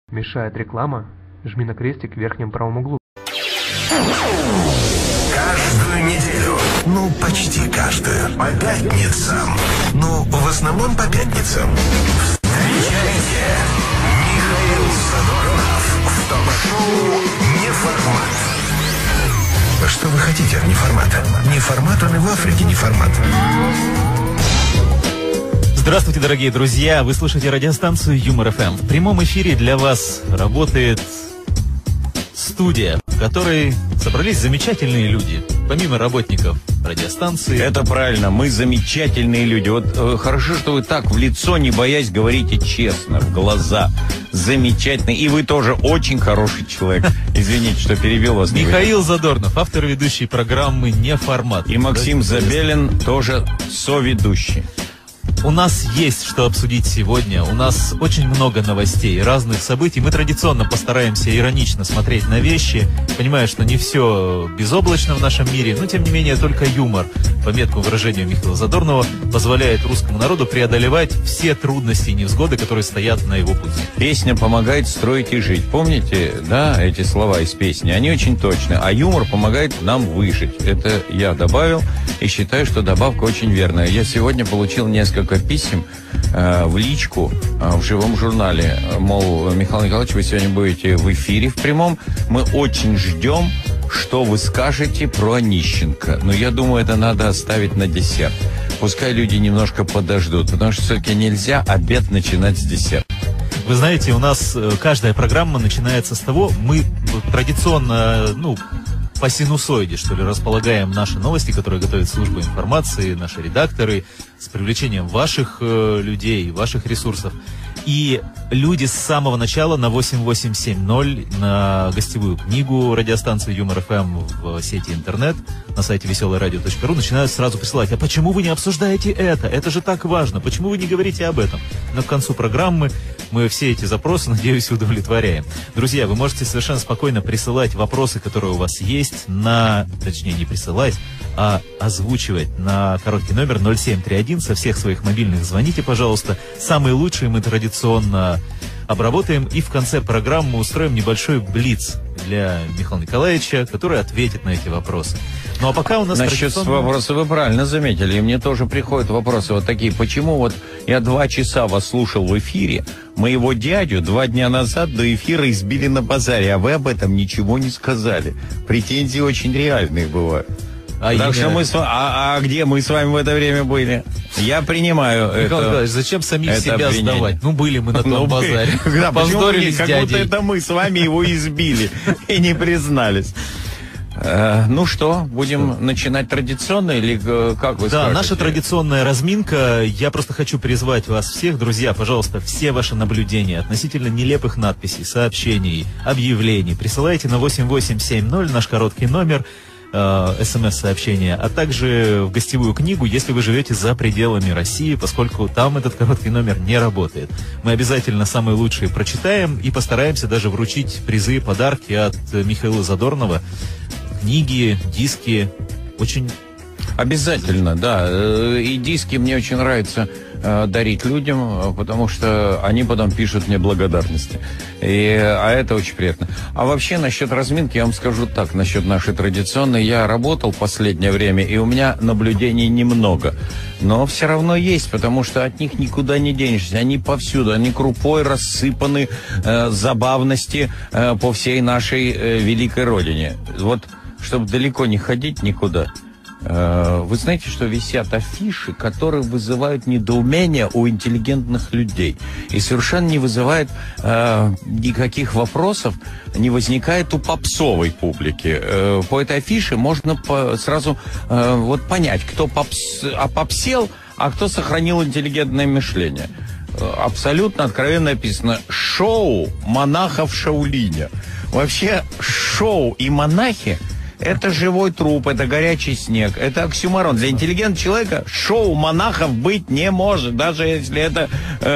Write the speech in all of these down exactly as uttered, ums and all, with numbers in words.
Мешает реклама? Жми на крестик в верхнем правом углу. Каждую неделю, ну почти каждую, по пятницам, ну в основном по пятницам, встречайте Михаил Задорнов в ток-шоу «Неформат». Что вы хотите от неформата? Неформат, он и в Африке неформат. Здравствуйте, дорогие друзья! Вы слушаете радиостанцию Юмор эф эм. В прямом эфире для вас работает студия, в которой собрались замечательные люди, помимо работников радиостанции. Это правильно, мы замечательные люди. Вот э, хорошо, что вы так в лицо, не боясь, говорите честно, в глаза. Замечательно. И вы тоже очень хороший человек. Извините, что перебил вас. Михаил Задорнов, автор и ведущий программы «Неформат». И Максим Забелин, тоже соведущий. У нас есть что обсудить сегодня. У нас очень много новостей, разных событий. Мы традиционно постараемся иронично смотреть на вещи, понимая, что не все безоблачно в нашем мире, но тем не менее только юмор, по меткому выражению Михаила Задорнова, позволяет русскому народу преодолевать все трудности и невзгоды, которые стоят на его пути. Песня помогает строить и жить. Помните, да, эти слова из песни? Они очень точны. А юмор помогает нам выжить. Это я добавил и считаю, что добавка очень верная. Я сегодня получил несколько писем э, в личку э, в живом журнале. Мол, Михаил Николаевич, вы сегодня будете в эфире в прямом. Мы очень ждем, что вы скажете про Онищенко. Но я думаю, это надо оставить на десерт. Пускай люди немножко подождут, потому что все-таки нельзя обед начинать с десерта. Вы знаете, у нас каждая программа начинается с того, мы традиционно, ну, по синусоиде, что ли, располагаем наши новости, которые готовит служба информации, наши редакторы, с привлечением ваших э, людей, ваших ресурсов. И люди с самого начала на восемь восемь семь ноль, на гостевую книгу радиостанции Юмор эф эм в сети интернет, на сайте веселое радио точка ру начинают сразу присылать: а почему вы не обсуждаете это? Это же так важно. Почему вы не говорите об этом? Но к концу программы мы все эти запросы, надеюсь, удовлетворяем. Друзья, вы можете совершенно спокойно присылать вопросы, которые у вас есть, на, точнее, не присылать, а озвучивать на короткий номер ноль семь три один. Со всех своих мобильных звоните, пожалуйста. Самые лучшие мы традиционно обработаем, и в конце программы устроим небольшой блиц для Михаила Николаевича, который ответит на эти вопросы. Ну а пока у нас... Насчет традиционно... вопроса вы правильно заметили, и мне тоже приходят вопросы вот такие. Почему вот я два часа вас слушал в эфире, моего дядю два дня назад до эфира избили на базаре, а вы об этом ничего не сказали? Претензии очень реальные бывают. А, так что мы с... а, а где мы с вами в это время были? Я принимаю Михаил это. Николаевич, зачем самих себя обвинение сдавать? Ну, были мы на том ну, базаре. Да, позорились, как будто это мы с вами его избили и не признались. Uh, ну что, будем что? начинать традиционно или как вы скажете? Да, наша традиционная разминка. Я просто хочу призвать вас всех, друзья, пожалуйста, все ваши наблюдения относительно нелепых надписей, сообщений, объявлений присылайте на восемь восемь семь ноль, наш короткий номер, э, смс-сообщения, а также в гостевую книгу, если вы живете за пределами России, поскольку там этот короткий номер не работает. Мы обязательно самые лучшие прочитаем и постараемся даже вручить призы, подарки от Михаила Задорнова. Книги, диски, очень... Обязательно, да. И диски мне очень нравится э, дарить людям, потому что они потом пишут мне благодарности. И, а это очень приятно. А вообще, насчет разминки, я вам скажу так, насчет нашей традиционной. Я работал последнее время, и у меня наблюдений немного. Но все равно есть, потому что от них никуда не денешься. Они повсюду, они крупой рассыпаны, э, забавности э, по всей нашей э, великой родине. Вот, чтобы далеко не ходить никуда... Вы знаете, что висят афиши, которые вызывают недоумение у интеллигентных людей. И совершенно не вызывает э, никаких вопросов, не возникает у попсовой публики. Э, по этой афише можно по, сразу э, вот понять, кто попс, опопсел, а кто сохранил интеллигентное мышление. Э, абсолютно откровенно написано: шоу монахов в Шаолине. Вообще, шоу и монахи — это живой труп, это горячий снег, это оксюморон. Для интеллигентного человека шоу монахов быть не может, даже если это,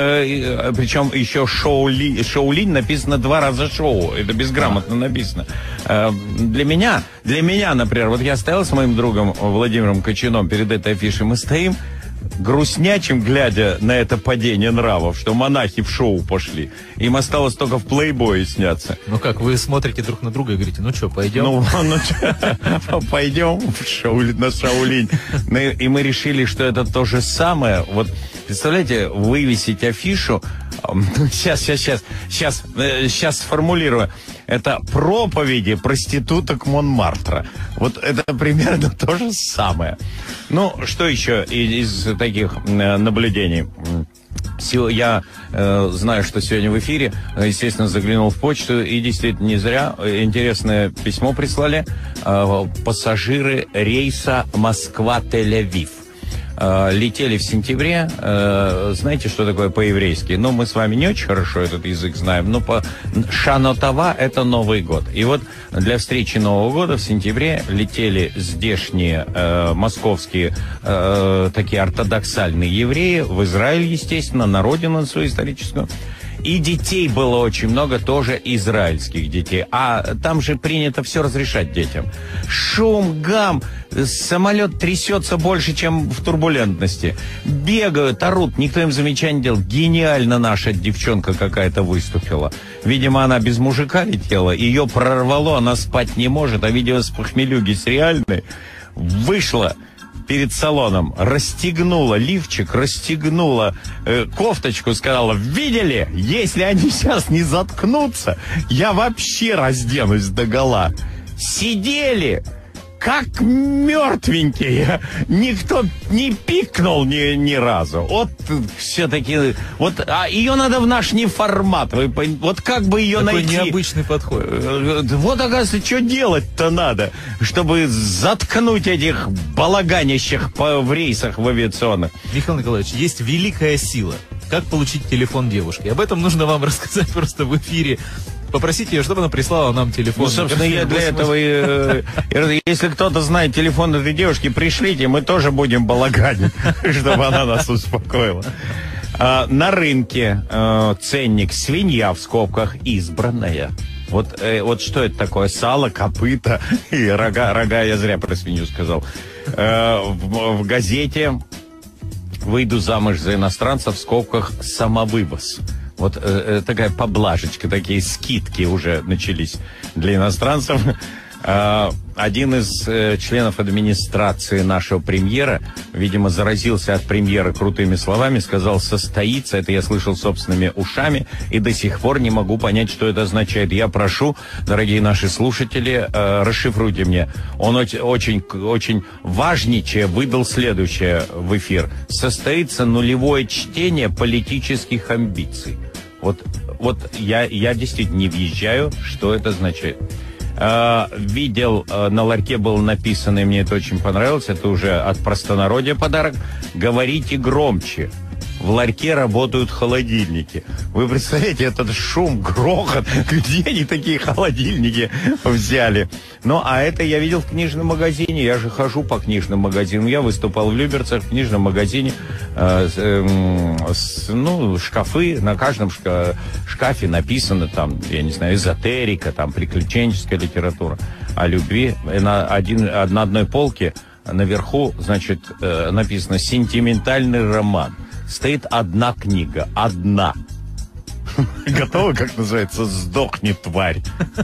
э, причем еще шоу-ли, шоу-линь написано два раза шоу, это безграмотно написано. Э, для меня, для меня, например, вот я стоял с моим другом Владимиром Кочином перед этой афишей, мы стоим, грустнячим, глядя на это падение нравов, что монахи в шоу пошли. Им осталось только в плейбое сняться. Ну как, вы смотрите друг на друга и говорите, ну что, пойдем? Ну, ну пойдем в шоу, на Шаолинь. И мы решили, что это то же самое. Вот, представляете, вывесить афишу. Сейчас, сейчас, сейчас, сейчас, сейчас сформулирую. Это проповеди проституток Монмартра. Вот это примерно то же самое. Ну, что еще из, из таких наблюдений? Я э, знаю, что сегодня в эфире, естественно, заглянул в почту, и действительно не зря интересное письмо прислали э, пассажиры рейса Москва-Тель-Авив. Э, летели в сентябре, э, знаете, что такое по-еврейски? Ну, мы с вами не очень хорошо этот язык знаем, но по Шанотава это Новый год. И вот для встречи Нового года в сентябре летели здешние э, московские э, такие ортодоксальные евреи в Израиль, естественно, на родину свою историческую. И детей было очень много, тоже израильских детей. А там же принято все разрешать детям. Шум, гам, самолет трясется больше, чем в турбулентности. Бегают, орут, никто им замечания не делал. Гениально наша девчонка какая-то выступила. Видимо, она без мужика летела, ее прорвало, она спать не может, а, видимо, с похмелюги с реальной вышла перед салоном, расстегнула лифчик, расстегнула э, кофточку, сказала: видели, если они сейчас не заткнутся, я вообще разденусь догола. Сидели как мертвенькие, никто не пикнул ни, ни разу. Вот все-таки, вот, а ее надо в наш неформат, вы, вот как бы ее Такой найти. Необычный подход. Вот, оказывается, что делать-то надо, чтобы заткнуть этих балаганящих по, в рейсах в авиационных. Михаил Николаевич, есть великая сила. Как получить телефон девушки? Об этом нужно вам рассказать просто в эфире. Попросите ее, чтобы она прислала нам телефон. Ну, собственно, я для этого и... Если кто-то знает телефон этой девушки, пришлите, мы тоже будем балаганить, чтобы она нас успокоила. На рынке ценник свинья в скобках избранная. Вот, вот что это такое? Сало, копыта и рога. Рога, я зря про свинью сказал. В, в газете «Выйду замуж за иностранца» в скобках «самовывоз». Вот э, такая поблажечка, такие скидки уже начались для иностранцев. Э, один из э, членов администрации нашего премьера, видимо, заразился от премьера крутыми словами, сказал: состоится, это я слышал собственными ушами, и до сих пор не могу понять, что это означает. Я прошу, дорогие наши слушатели, э, расшифруйте мне. Он очень, очень, очень важничая выдал следующее в эфир. Состоится нулевое чтение политических амбиций. Вот, вот я, я действительно не въезжаю, что это означает. Э, видел, э, на ларьке было написано, и мне это очень понравилось, это уже от простонародья подарок: говорите громче. В ларьке работают холодильники. Вы представляете, этот шум, грохот, где они такие холодильники взяли? Ну, а это я видел в книжном магазине. Я же хожу по книжным магазинам. Я выступал в Люберцах в книжном магазине. Э, э, с, ну, шкафы. На каждом шка, шкафе написано там, я не знаю, эзотерика, там, приключенческая литература о любви. На, один, на одной полке наверху, значит, э, написано «сентиментальный роман». Стоит одна книга. Одна. Готово, как называется? «Сдохни, тварь».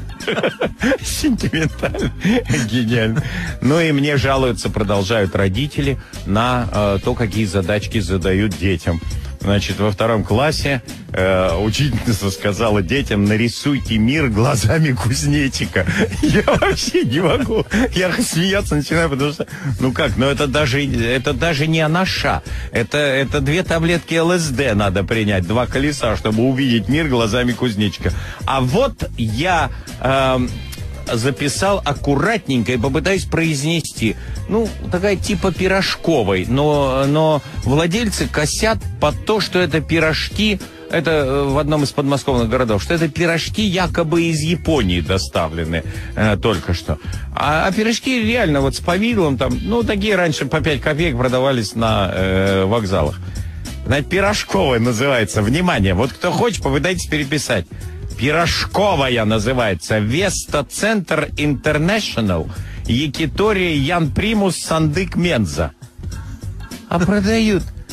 Сентиментально. Гениально. Ну и мне жалуются, продолжают родители, на э, то, какие задачки задают детям. Значит, во втором классе э, учительница сказала детям: нарисуйте мир глазами кузнечика. Я вообще не могу. Я смеяться начинаю, потому что, ну как, ну это даже, это даже не анаша. Это, это две таблетки эл эс дэ надо принять, два колеса, чтобы увидеть мир глазами кузнечика. А вот я... Э, записал аккуратненько и попытаюсь произнести. Ну, такая типа пирожковой, но, но владельцы косят под то, что это пирожки, это в одном из подмосковных городов, что это пирожки якобы из Японии доставлены э, только что. А, а пирожки реально вот с повидлом там, ну, такие раньше по пять копеек продавались на э, вокзалах. Знаете, пирожковая называется. Внимание, вот кто хочет, попытайтесь переписать. Пирожковая называется. Веста Центр Интернешнл, Якитория Ян Примус Сандык Менза. А продают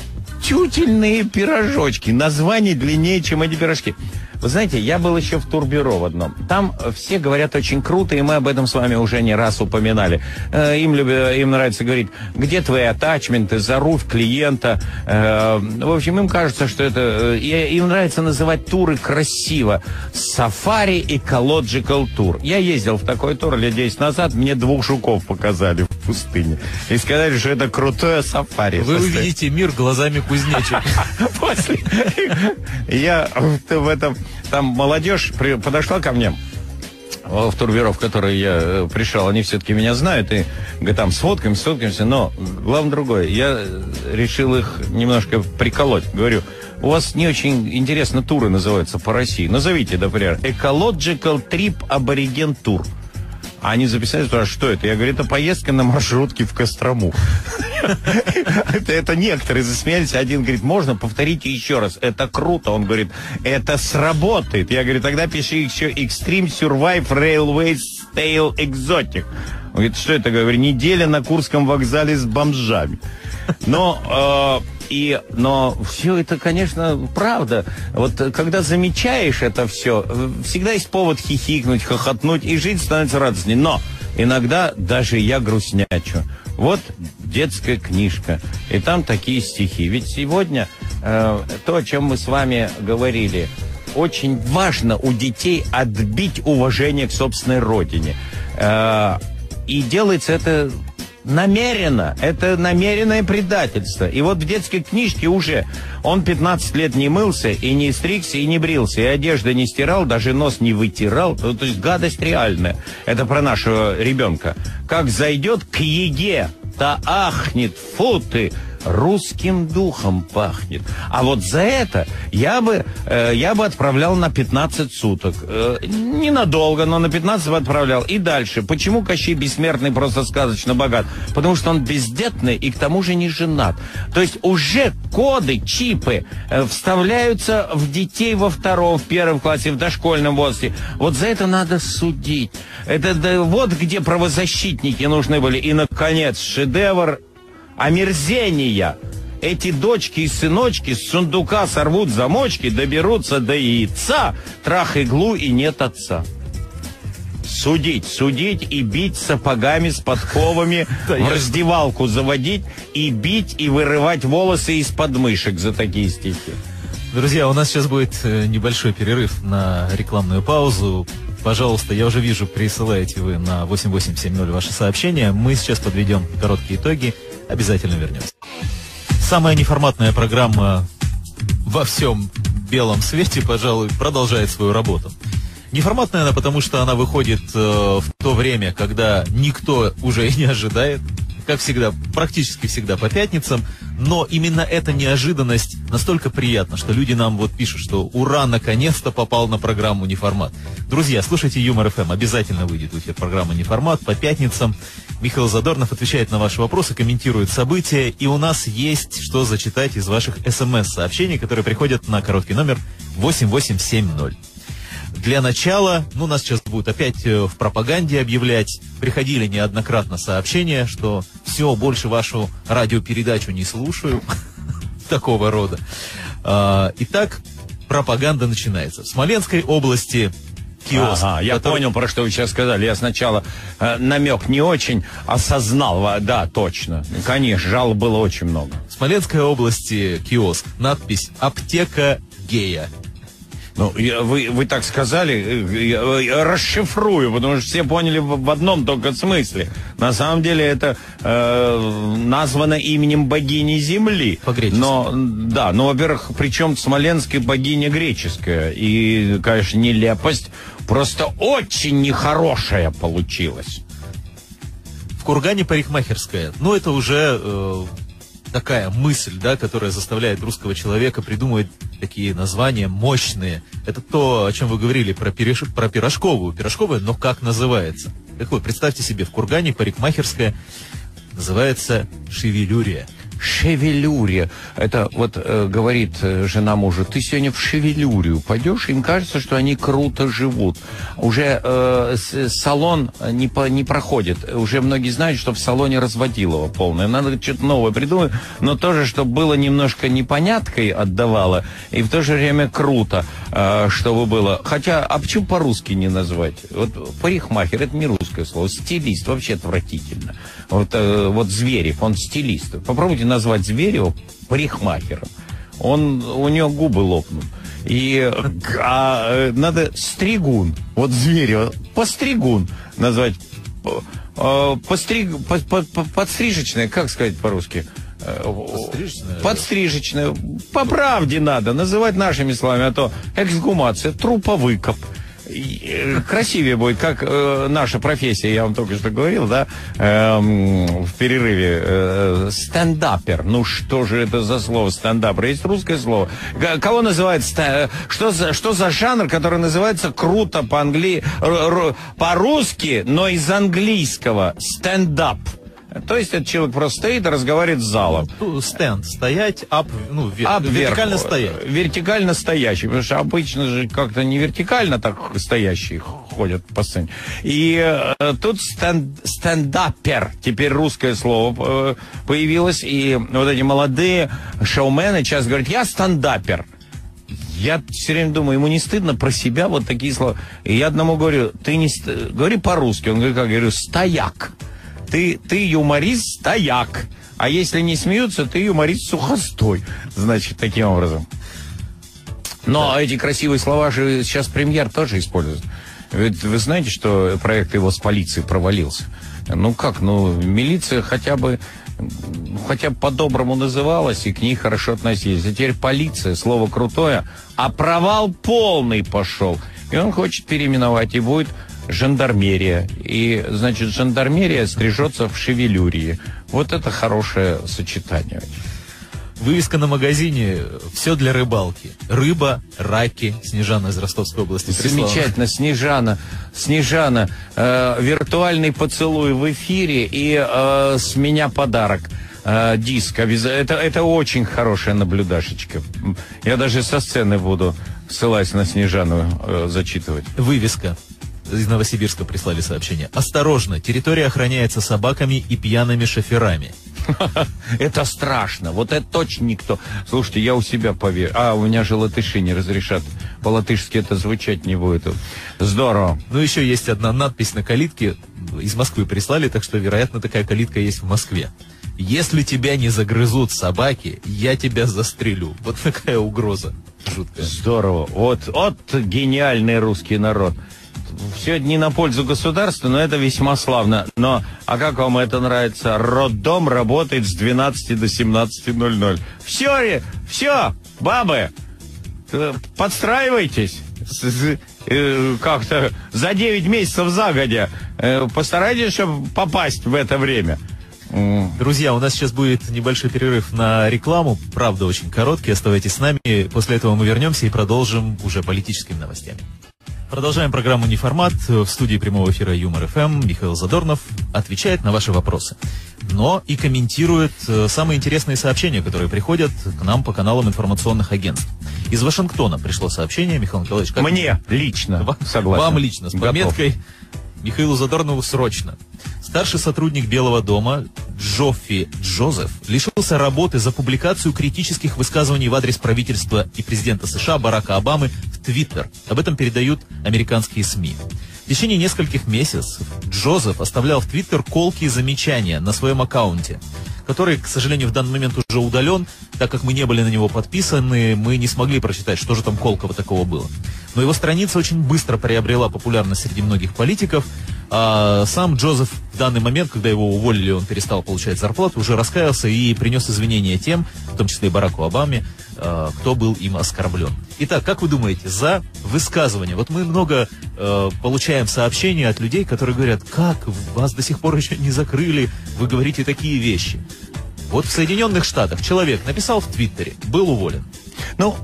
тютельные пирожочки. Название длиннее, чем эти пирожки. Вы знаете, я был еще в турбюро в одном. Там все говорят очень круто, и мы об этом с вами уже не раз упоминали. Им, любят, им нравится говорить, где твои атачменты, заруфь клиента. В общем, им кажется, что это... Им нравится называть туры красиво. Safari Ecological Tour. Я ездил в такой тур лет десять назад, мне двух жуков показали в пустыне. И сказали, что это крутое сафари. Вы увидите мир глазами кузнечика. После... Я в этом... Там молодежь подошла ко мне в турбюро, в который я пришел. Они все-таки меня знают и говорят, там сфоткаемся, сфоткаемся. Но главное другое. Я решил их немножко приколоть. Говорю, у вас не очень интересно туры называются по России. Назовите, например, Ecological Trip Aborigen Tour. А они записали, что, а что это? Я говорю, это поездка на маршрутке в Кострому. это, это некоторые засмеялись. Один говорит, можно, повторите еще раз. Это круто. Он говорит, это сработает. Я говорю, тогда пиши еще Extreme Survive Railway Style Exotic. Он говорит, что это? Я говорю, неделя на Курском вокзале с бомжами. Но... Э, И, но все это, конечно, правда. Вот когда замечаешь это все, всегда есть повод хихикнуть, хохотнуть, и жизнь становится радостней. Но иногда даже я грустнячу. Вот детская книжка, и там такие стихи. Ведь сегодня э, то, о чем мы с вами говорили, очень важно у детей отбить уважение к собственной родине. Э, и делается это... намеренно. Это намеренное предательство. И вот в детской книжке уже он пятнадцать лет не мылся, и не стригся, и не брился, и одежда не стирал, даже нос не вытирал. То, то есть гадость реальная. Это про нашего ребенка. Как зайдет к еге, то ахнет, фу ты, русским духом пахнет. А вот за это я бы, э, я бы отправлял на пятнадцать суток. Э, ненадолго, но на пятнадцать бы отправлял. И дальше. Почему Кощей Бессмертный просто сказочно богат? Потому что он бездетный и к тому же не женат. То есть уже коды, чипы э, вставляются в детей во втором, в первом классе, в дошкольном возрасте. Вот за это надо судить. Это да, вот где правозащитники нужны были. И, наконец, шедевр омерзения. Эти дочки и сыночки с сундука сорвут замочки, доберутся до яйца, трах иглу и нет отца. Судить, судить и бить сапогами с подковами, в раздевалку заводить и бить и вырывать волосы из подмышек за такие стихи. Друзья, у нас сейчас будет небольшой перерыв на рекламную паузу. Пожалуйста, я уже вижу, присылаете вы на восемь восемь семь ноль ваши сообщения. Мы сейчас подведем короткие итоги. Обязательно вернемся. Самая неформатная программа во всем белом свете, пожалуй, продолжает свою работу. Неформатная она, потому что она выходит э, в то время, когда никто уже и не ожидает. Как всегда, практически всегда по пятницам. Но именно эта неожиданность настолько приятна, что люди нам вот пишут, что ура, наконец-то попал на программу «Неформат». Друзья, слушайте Юмор эф эм. Обязательно выйдет в эфир программа «Неформат» по пятницам. Михаил Задорнов отвечает на ваши вопросы, комментирует события. И у нас есть что зачитать из ваших смс-сообщений, которые приходят на короткий номер восемь восемь семь ноль. Для начала, ну, нас сейчас будут опять в пропаганде объявлять. Приходили неоднократно сообщения, что все, больше вашу радиопередачу не слушаю. Такого рода. Итак, пропаганда начинается. В Смоленской области киоск. Ага, я который... понял, про что вы сейчас сказали. Я сначала э, намек не очень осознал. Да, точно. Конечно, жалоб было очень много. В Смоленской области киоск. Надпись «Аптека гея». Ну, я, вы, вы так сказали, я, я расшифрую, потому что все поняли в, в одном только смысле. На самом деле это э, названо именем богини Земли. По-гречески. Но, да, но, во-первых, причем Смоленская богиня греческая. И, конечно, нелепость просто очень нехорошая получилась. В Кургане парикмахерская. Ну, это уже... Э... такая мысль, да, которая заставляет русского человека придумывать такие названия мощные. Это то, о чем вы говорили, про, переш... про пирожковую. Пирожковая, но как называется? Так вот, представьте себе, в Кургане парикмахерская называется «Шевелюрия». шевелюре. Это вот э, говорит э, жена мужа, ты сегодня в шевелюрию пойдешь, им кажется, что они круто живут. Уже э, с, салон не, по, не проходит. Уже многие знают, что в салоне разводилово полное. Надо что-то новое придумать, но тоже, чтобы было немножко непоняткой отдавало, и в то же время круто, э, чтобы было. Хотя, а почему по-русски не назвать? Вот парикмахер, это не русское слово. Стилист вообще отвратительно. Вот, э, вот Зверев, он стилист. Попробуйте назвать Зверева парикмахером. Он, у него губы лопнут. И а, надо стригун. Вот Зверева, постригун назвать. Постриг, по, по, по, подстрижечная, как сказать по-русски? Подстрижечная? Подстрижечная. По правде надо называть нашими словами, а то эксгумация, труповыкоп. Красивее будет, как э, наша профессия, я вам только что говорил, да, э, в перерыве. Э, стендапер. Ну что же это за слово стендапер? Есть русское слово. К- кого называют ст- что за что за жанр, который называется круто по-англи... по-русски, но из английского стендап. То есть этот человек просто стоит и разговаривает с залом. Ну, стенд, стоять, ап, ну, вер, Ап вертикально вверх, стоять. Вертикально стоящий, потому что обычно же как-то не вертикально так стоящие ходят по сцене. И э, тут стенд, стендапер, теперь русское слово э, появилось, и вот эти молодые шоумены сейчас говорят, я стендапер. Я все время думаю, ему не стыдно про себя вот такие слова. И я одному говорю, ты не ст... говори по-русски. Он говорит, как? Я говорю, стояк. Ты, ты юморист, стояк. А если не смеются, ты юморист сухостой. Значит, таким образом. Но да. Эти красивые слова же сейчас премьер тоже использует. Ведь вы знаете, что проект его с полицией провалился? Ну как, ну милиция хотя бы, хотя бы по-доброму называлась и к ней хорошо относились. А теперь полиция, слово крутое, а провал полный пошел. И он хочет переименовать, и будет жандармерия. И, значит, жандармерия стрижется в шевелюрии. Вот это хорошее сочетание. Вывеска на магазине «Все для рыбалки». Рыба, раки. Снежана из Ростовской области прислала. Замечательно. Снежана. Снежана. Э, виртуальный поцелуй в эфире и э, с меня подарок. Э, диск. Это, это очень хорошая наблюдашечка. Я даже со сцены буду, ссылаясь на Снежану, э, зачитывать. Вывеска. Из Новосибирска прислали сообщение. Осторожно, территория охраняется собаками и пьяными шоферами. Это страшно. Вот это точно никто. Слушайте, я у себя поверю. А, у меня же латыши не разрешат. По-латышски это звучать не будет. Здорово. Ну, еще есть одна надпись на калитке. Из Москвы прислали, так что, вероятно, такая калитка есть в Москве. Если тебя не загрызут собаки, я тебя застрелю. Вот такая угроза жуткая. Здорово. Вот, вот гениальный русский народ. Все не на пользу государства, но это весьма славно. Но, а как вам это нравится? Роддом работает с двенадцати до семнадцати ноль-ноль. Все, все, бабы, подстраивайтесь. Как-то за девять месяцев загодя. Постарайтесь, чтобы попасть в это время. Друзья, у нас сейчас будет небольшой перерыв на рекламу. Правда, очень короткий. Оставайтесь с нами. После этого мы вернемся и продолжим уже политическими новостями. Продолжаем программу «Неформат». В студии прямого эфира Юмор-ФМ Михаил Задорнов отвечает на ваши вопросы. Но и комментирует э, самые интересные сообщения, которые приходят к нам по каналам информационных агентств. Из Вашингтона пришло сообщение, Михаил Николаевич. Как Мне лично, вам, согласен. Вам лично, с пометкой Готов. Михаилу Задорнову срочно. Старший сотрудник Белого дома Джоффи Джозеф лишился работы за публикацию критических высказываний в адрес правительства и президента США Барака Обамы в Твиттер. Об этом передают американские СМИ. В течение нескольких месяцев Джозеф оставлял в Твиттер колкие замечания на своем аккаунте, который, к сожалению, в данный момент уже удален, так как мы не были на него подписаны, мы не смогли прочитать, что же там колкого такого было. Но его страница очень быстро приобрела популярность среди многих политиков, а сам Джозеф в данный момент, когда его уволили, он перестал получать зарплату, уже раскаялся и принес извинения тем, в том числе и Бараку Обаме, кто был им оскорблен. Итак, как вы думаете, за высказывание? Вот мы много э, получаем сообщений от людей, которые говорят, как вас до сих пор еще не закрыли, вы говорите такие вещи. Вот в Соединенных Штатах человек написал в Твиттере, был уволен. Ну, вот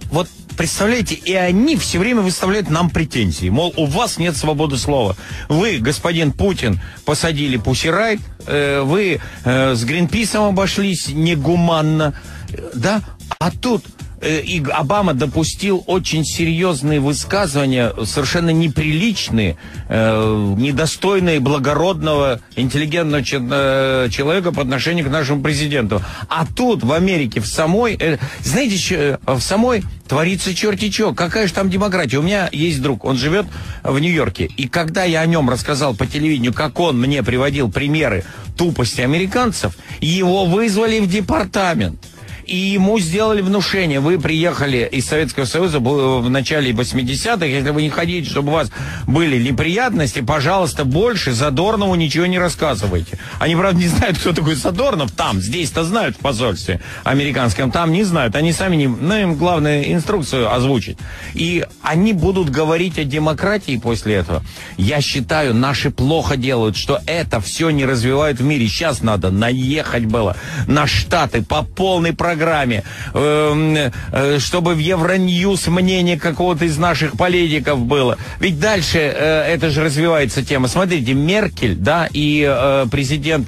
представляете, и они все время выставляют нам претензии. Мол, у вас нет свободы слова. Вы, господин Путин, посадили Pussy Riot, э, вы э, с Гринписом обошлись негуманно, да? А тут э, и Обама допустил очень серьезные высказывания, совершенно неприличные, э, недостойные благородного, интеллигентного э, человека по отношению к нашему президенту. А тут в Америке, в самой, э, знаете, что, в самой творится черти чё. Какая же там демократия? У меня есть друг, он живет в Нью-Йорке. И когда я о нем рассказал по телевидению, как он мне приводил примеры тупости американцев, его вызвали в департамент. И ему сделали внушение. Вы приехали из Советского Союза в начале восьмидесятых. Если вы не хотите, чтобы у вас были неприятности, пожалуйста, больше Задорнову ничего не рассказывайте. Они, правда, не знают, кто такой Задорнов. Там, здесь-то знают в посольстве американском. Там не знают. Они сами не... Ну, им главное инструкцию озвучить. И они будут говорить о демократии после этого. Я считаю, наши плохо делают, что это все не развивают в мире. Сейчас надо наехать было на Штаты по полной программе. программе, э, э, чтобы в Евроньюз мнение какого-то из наших политиков было. Ведь дальше э, это же развивается тема. Смотрите, Меркель, да, и э, президент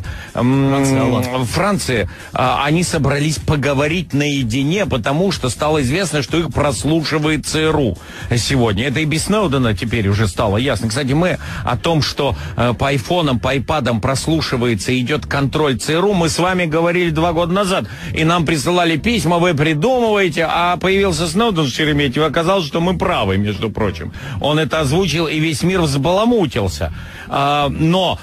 э, Франции, э, они собрались поговорить наедине, потому что стало известно, что их прослушивает ЦРУ сегодня. Это и без Сноудена теперь уже стало ясно. Кстати, мы о том, что э, по айфонам, по айпадам прослушивается и идет контроль ЦРУ, мы с вами говорили два года назад, и нам присылали письма, вы придумываете, а появился Сноуден в Шереметьево, оказалось, что мы правы, между прочим. Он это озвучил, и весь мир взбаламутился. А, но,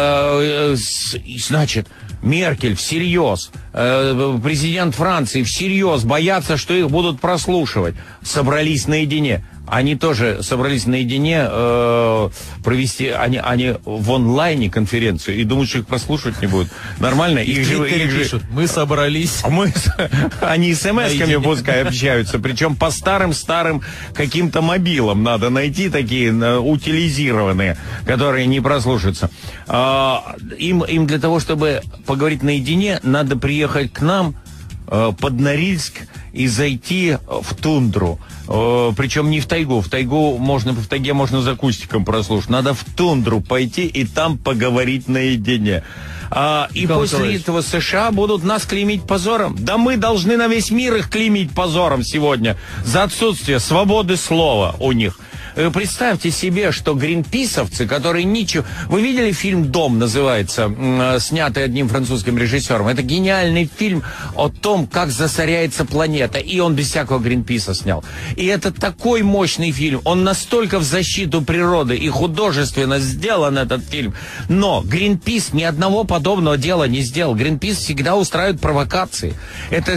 э, значит, Меркель всерьез, э, президент Франции всерьез боятся, что их будут прослушивать. Собрались наедине. Они тоже собрались наедине э, провести, они, они в онлайне конференцию и думают, что их прослушивать не будут. Нормально? И их же, их пишут, мы собрались. Мы, они смс-ками пускай общаются, причем по старым-старым каким-то мобилам надо найти такие утилизированные, которые не прослушаются. А, им, им для того, чтобы поговорить наедине, надо приехать к нам э, под Норильск и зайти в тундру. Причем не в тайгу. В тайгу можно, в тайге можно за кустиком прослушать. Надо в тундру пойти и там поговорить наедине. А, и Михаил после Николаевич. этого США будут нас клеймить позором. Да мы должны на весь мир их клеймить позором сегодня за отсутствие свободы слова у них. Представьте себе, что гринписовцы, которые ничего... Вы видели фильм «Дом» называется, снятый одним французским режиссером? Это гениальный фильм о том, как засоряется планета. И он без всякого гринписа снял. И это такой мощный фильм. Он настолько в защиту природы и художественно сделан, этот фильм. Но Гринпис ни одного подобного дела не сделал. Гринпис всегда устраивает провокации. Это...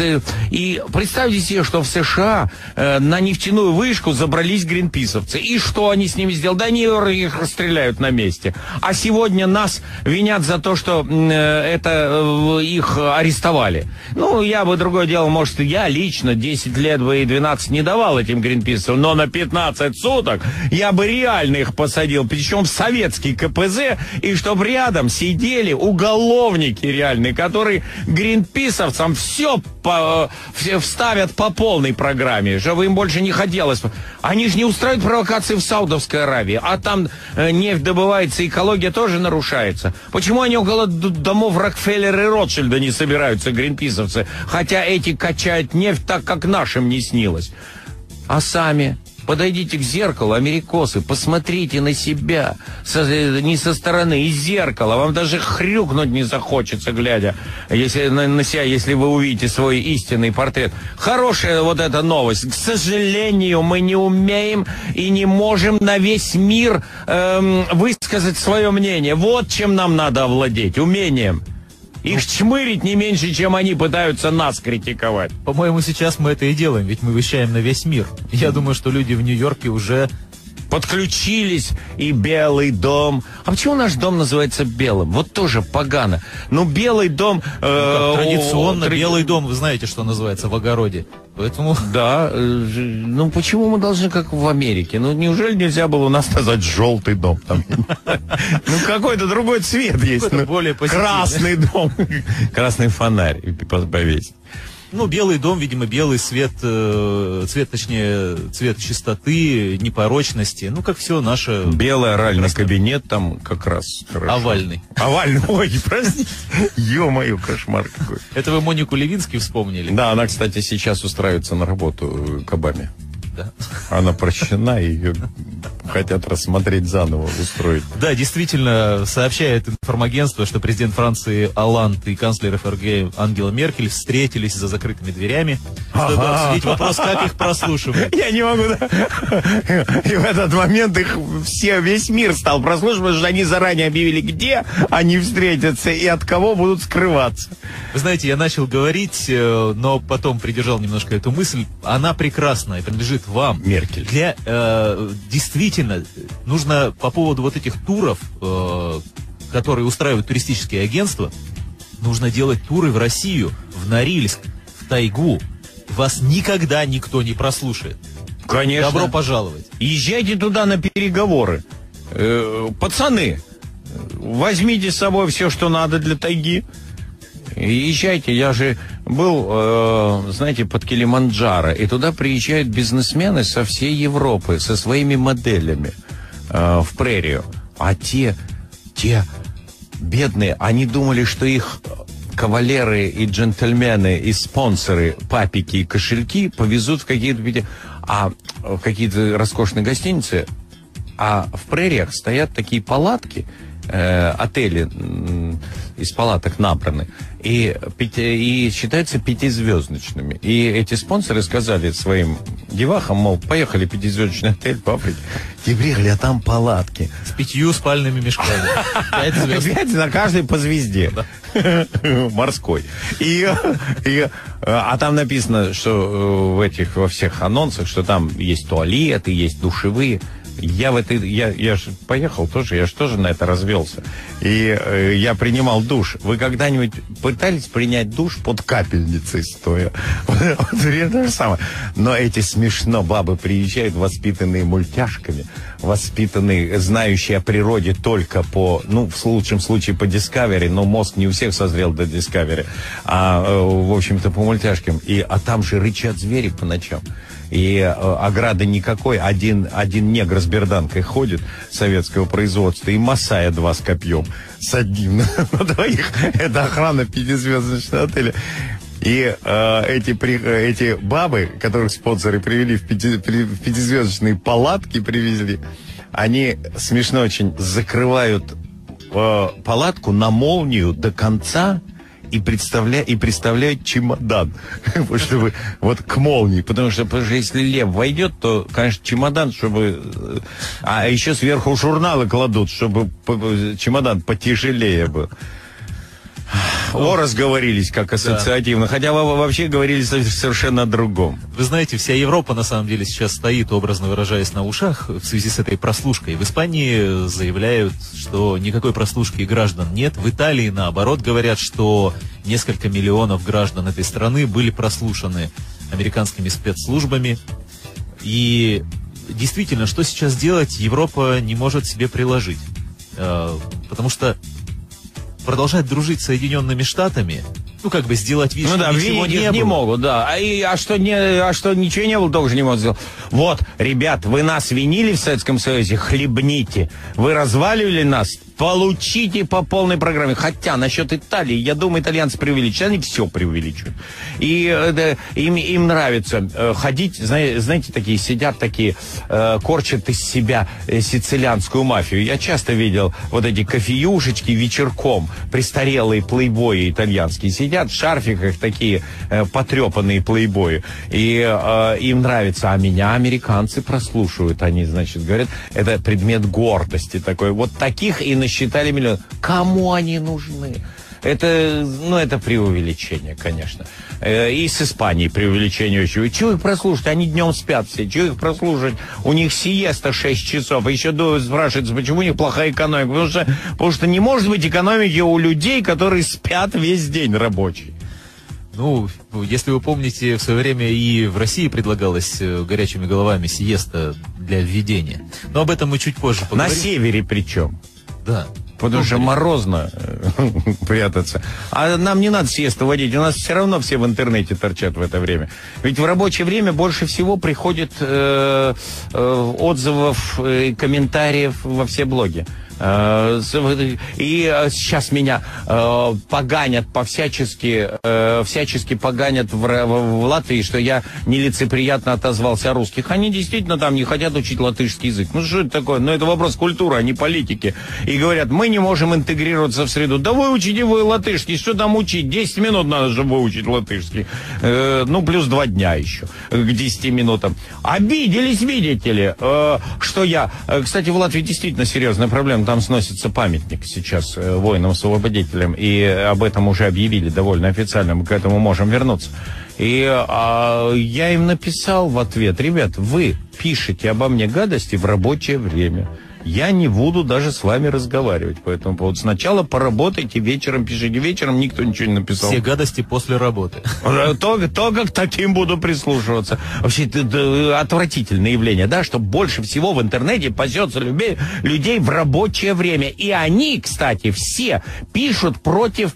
И представьте себе, что в США на нефтяную вышку забрались гринписовцы. И что они с ними сделали? Да они их расстреляют на месте. А сегодня нас винят за то, что э, это э, их арестовали. Ну, я бы другое дело, может, я лично десять лет бы и двенадцать не давал этим гринписам, но на пятнадцать суток я бы реально их посадил, причем в советский ка пэ зэ, и чтобы рядом сидели уголовники реальные, которые гринписовцам все, по, все вставят по полной программе, чтобы им больше не хотелось. Они же не устраивают провокации в Саудовской Аравии, а там э, нефть добывается, экология тоже нарушается. Почему они около домов Рокфеллера и Ротшильда не собираются, гринписовцы, хотя эти качают нефть так, как нашим не снилось? А сами... Подойдите к зеркалу, америкосы, посмотрите на себя, со, не со стороны, из зеркала. Вам даже хрюкнуть не захочется, глядя если, на, на себя, если вы увидите свой истинный портрет. Хорошая вот эта новость. К сожалению, мы не умеем и не можем на весь мир эм, высказать свое мнение. Вот чем нам надо овладеть, умением. Их чмырить не меньше, чем они пытаются нас критиковать. По-моему, сейчас мы это и делаем, ведь мы вещаем на весь мир. Я думаю, что люди в Нью-Йорке уже... Подключились, и Белый дом. А почему наш дом называется Белым? Вот тоже погано. Ну, Белый дом... Э, ну, традиционно о, Белый дом, вы знаете, что называется в огороде. Поэтому... Да, э, ну почему мы должны, как в Америке? Ну, неужели нельзя было у нас назвать Желтый дом? Ну, какой-то другой цвет есть. Более позитивный. Красный дом. Красный фонарь повесить. Ну, Белый дом, видимо, белый свет, э, цвет, точнее, цвет чистоты, непорочности. Ну, как все наше... Белый оральный кабинет там как раз хорошо. Овальный. Овальный, ой, простите. Ё-моё, кошмар какой. Это вы Монику Левински вспомнили? Да, она, кстати, сейчас устраивается на работу к Обаме. Да. Она прощена, ее хотят рассмотреть заново, устроить. Да, действительно, сообщает информагентство, что президент Франции Олланд и канцлер эф эр гэ Ангела Меркель встретились за закрытыми дверями, чтобы ага. обсудить вопрос, как их прослушивают. Я не могу, да. И в этот момент их все, весь мир стал прослушивать, потому что они заранее объявили, где они встретятся и от кого будут скрываться. Вы знаете, я начал говорить, но потом придержал немножко эту мысль. Она прекрасна и принадлежит вам. Меркель. Для, э, действительно, нужно по поводу вот этих туров, э, которые устраивают туристические агентства, нужно делать туры в Россию, в Норильск, в тайгу. Вас никогда никто не прослушает. Конечно. Добро пожаловать. Езжайте туда на переговоры. Э, пацаны, возьмите с собой все, что надо для тайги. Езжайте, я же был, э, знаете, под Килиманджаро, и туда приезжают бизнесмены со всей Европы, со своими моделями э, в прерию. А те, те бедные, они думали, что их кавалеры и джентльмены и спонсоры, папики и кошельки повезут в какие-то, а, в какие-то роскошные гостиницы, а в прериях стоят такие палатки, э, отели э, из палаток набраны, и, и считаются пятизвездочными. И эти спонсоры сказали своим девахам, мол, поехали в пятизвездочный отель по Африке. Те приехали, а там палатки. С пятью спальными мешками. Пять звезд. Пять на каждой по звезде. Морской. И, и, а там написано, что в этих, во всех анонсах, что там есть туалеты, есть душевые. Я в этой, я, я же поехал тоже, я же тоже на это развелся. И э, я принимал душ. Вы когда-нибудь пытались принять душ под капельницей стоя? Вот то же самое. Но эти смешно бабы приезжают, воспитанные мультяшками, воспитанные, знающие о природе только по, ну, в лучшем случае по Discovery, но мозг не у всех созрел до Discovery, а, в общем-то, по мультяшкам. И, а там же рычат звери по ночам. И э, ограды никакой. Один, один негр с берданкой ходит советского производства и масая два с копьем. С одним на двоих. Это охрана пятизвездочного отеля. И э, эти, при, эти бабы, которых спонсоры привели в, пяти, в пятизвездочные палатки, привезли, они смешно очень закрывают э, палатку на молнию до конца. И, представля... и представляют чемодан, чтобы вот к молнии, потому что, потому что если лев войдет, то, конечно, чемодан, чтобы... А еще сверху журналы кладут, чтобы чемодан потяжелее был. О, разговорились как ассоциативно, да. Хотя вообще говорили совершенно о другом. Вы знаете, вся Европа на самом деле сейчас стоит, образно выражаясь, на ушах в связи с этой прослушкой. В Испании заявляют, что никакой прослушки граждан нет. В Италии, наоборот, говорят, что несколько миллионов граждан этой страны были прослушаны американскими спецслужбами. И действительно, что сейчас делать, Европа не может себе приложить. Потому что продолжать дружить с Соединенными Штатами, ну, как бы сделать вид, ну, что да, ничего не, не было. могут, да. А, и, а, что не, а что ничего не было, тоже не могут сделать. Вот, ребят, вы нас винили в Советском Союзе, хлебните. Вы разваливали нас, получите по полной программе. Хотя, насчет Италии, я думаю, итальянцы преувеличивают. Они все преувеличивают. И э, им, им нравится э, ходить, знаете, знаете, такие сидят, такие, э, корчат из себя э, сицилианскую мафию. Я часто видел вот эти кофеюшечки вечерком, престарелые плейбои итальянские, сидят в шарфиках такие э, потрепанные плейбои. И э, им нравится. А меня американцы прослушивают. Они, значит, говорят, это предмет гордости такой. Вот таких и насчитали миллион. Кому они нужны? Это, ну, это преувеличение, конечно. И с Испанией преувеличение очень. Чего их прослушать? Они днем спят все. Чего их прослушать? У них сиеста шесть часов. А еще спрашивается, почему у них плохая экономика? Потому что, потому что не может быть экономики у людей, которые спят весь день рабочий. Ну, если вы помните, в свое время и в России предлагалось горячими головами сиеста для введения. Но об этом мы чуть позже поговорим. На севере причем. Да. Потому что морозно прятаться. А нам не надо сиесту водить, у нас все равно все в интернете торчат в это время. Ведь в рабочее время больше всего приходит э, э, отзывов и комментариев во все блоги. И сейчас меня э, поганят по-всячески, э, всячески поганят в, в, в Латвии, что я нелицеприятно отозвался о русских. Они действительно там не хотят учить латышский язык. Ну что это такое? Ну это вопрос культуры, а не политики. И говорят, мы не можем интегрироваться в среду. Да вы учите вы латышский, что там учить? десять минут надо, чтобы выучить латышский. Э, ну плюс два дня еще к десяти минутам. Обиделись, видите ли, э, что я... Кстати, в Латвии действительно серьезная проблема. Там сносится памятник сейчас э, воинам-освободителям, и об этом уже объявили довольно официально, мы к этому можем вернуться. И а, я им написал в ответ: ребят, вы пишете обо мне гадости в рабочее время. Я не буду даже с вами разговаривать по этому поводу. Сначала поработайте, вечером пишите. Вечером никто ничего не написал. Все гадости после работы. Только, только к таким буду прислушиваться. Вообще, это, это отвратительное явление, да, что больше всего в интернете пасется людей, людей в рабочее время. И они, кстати, все пишут против,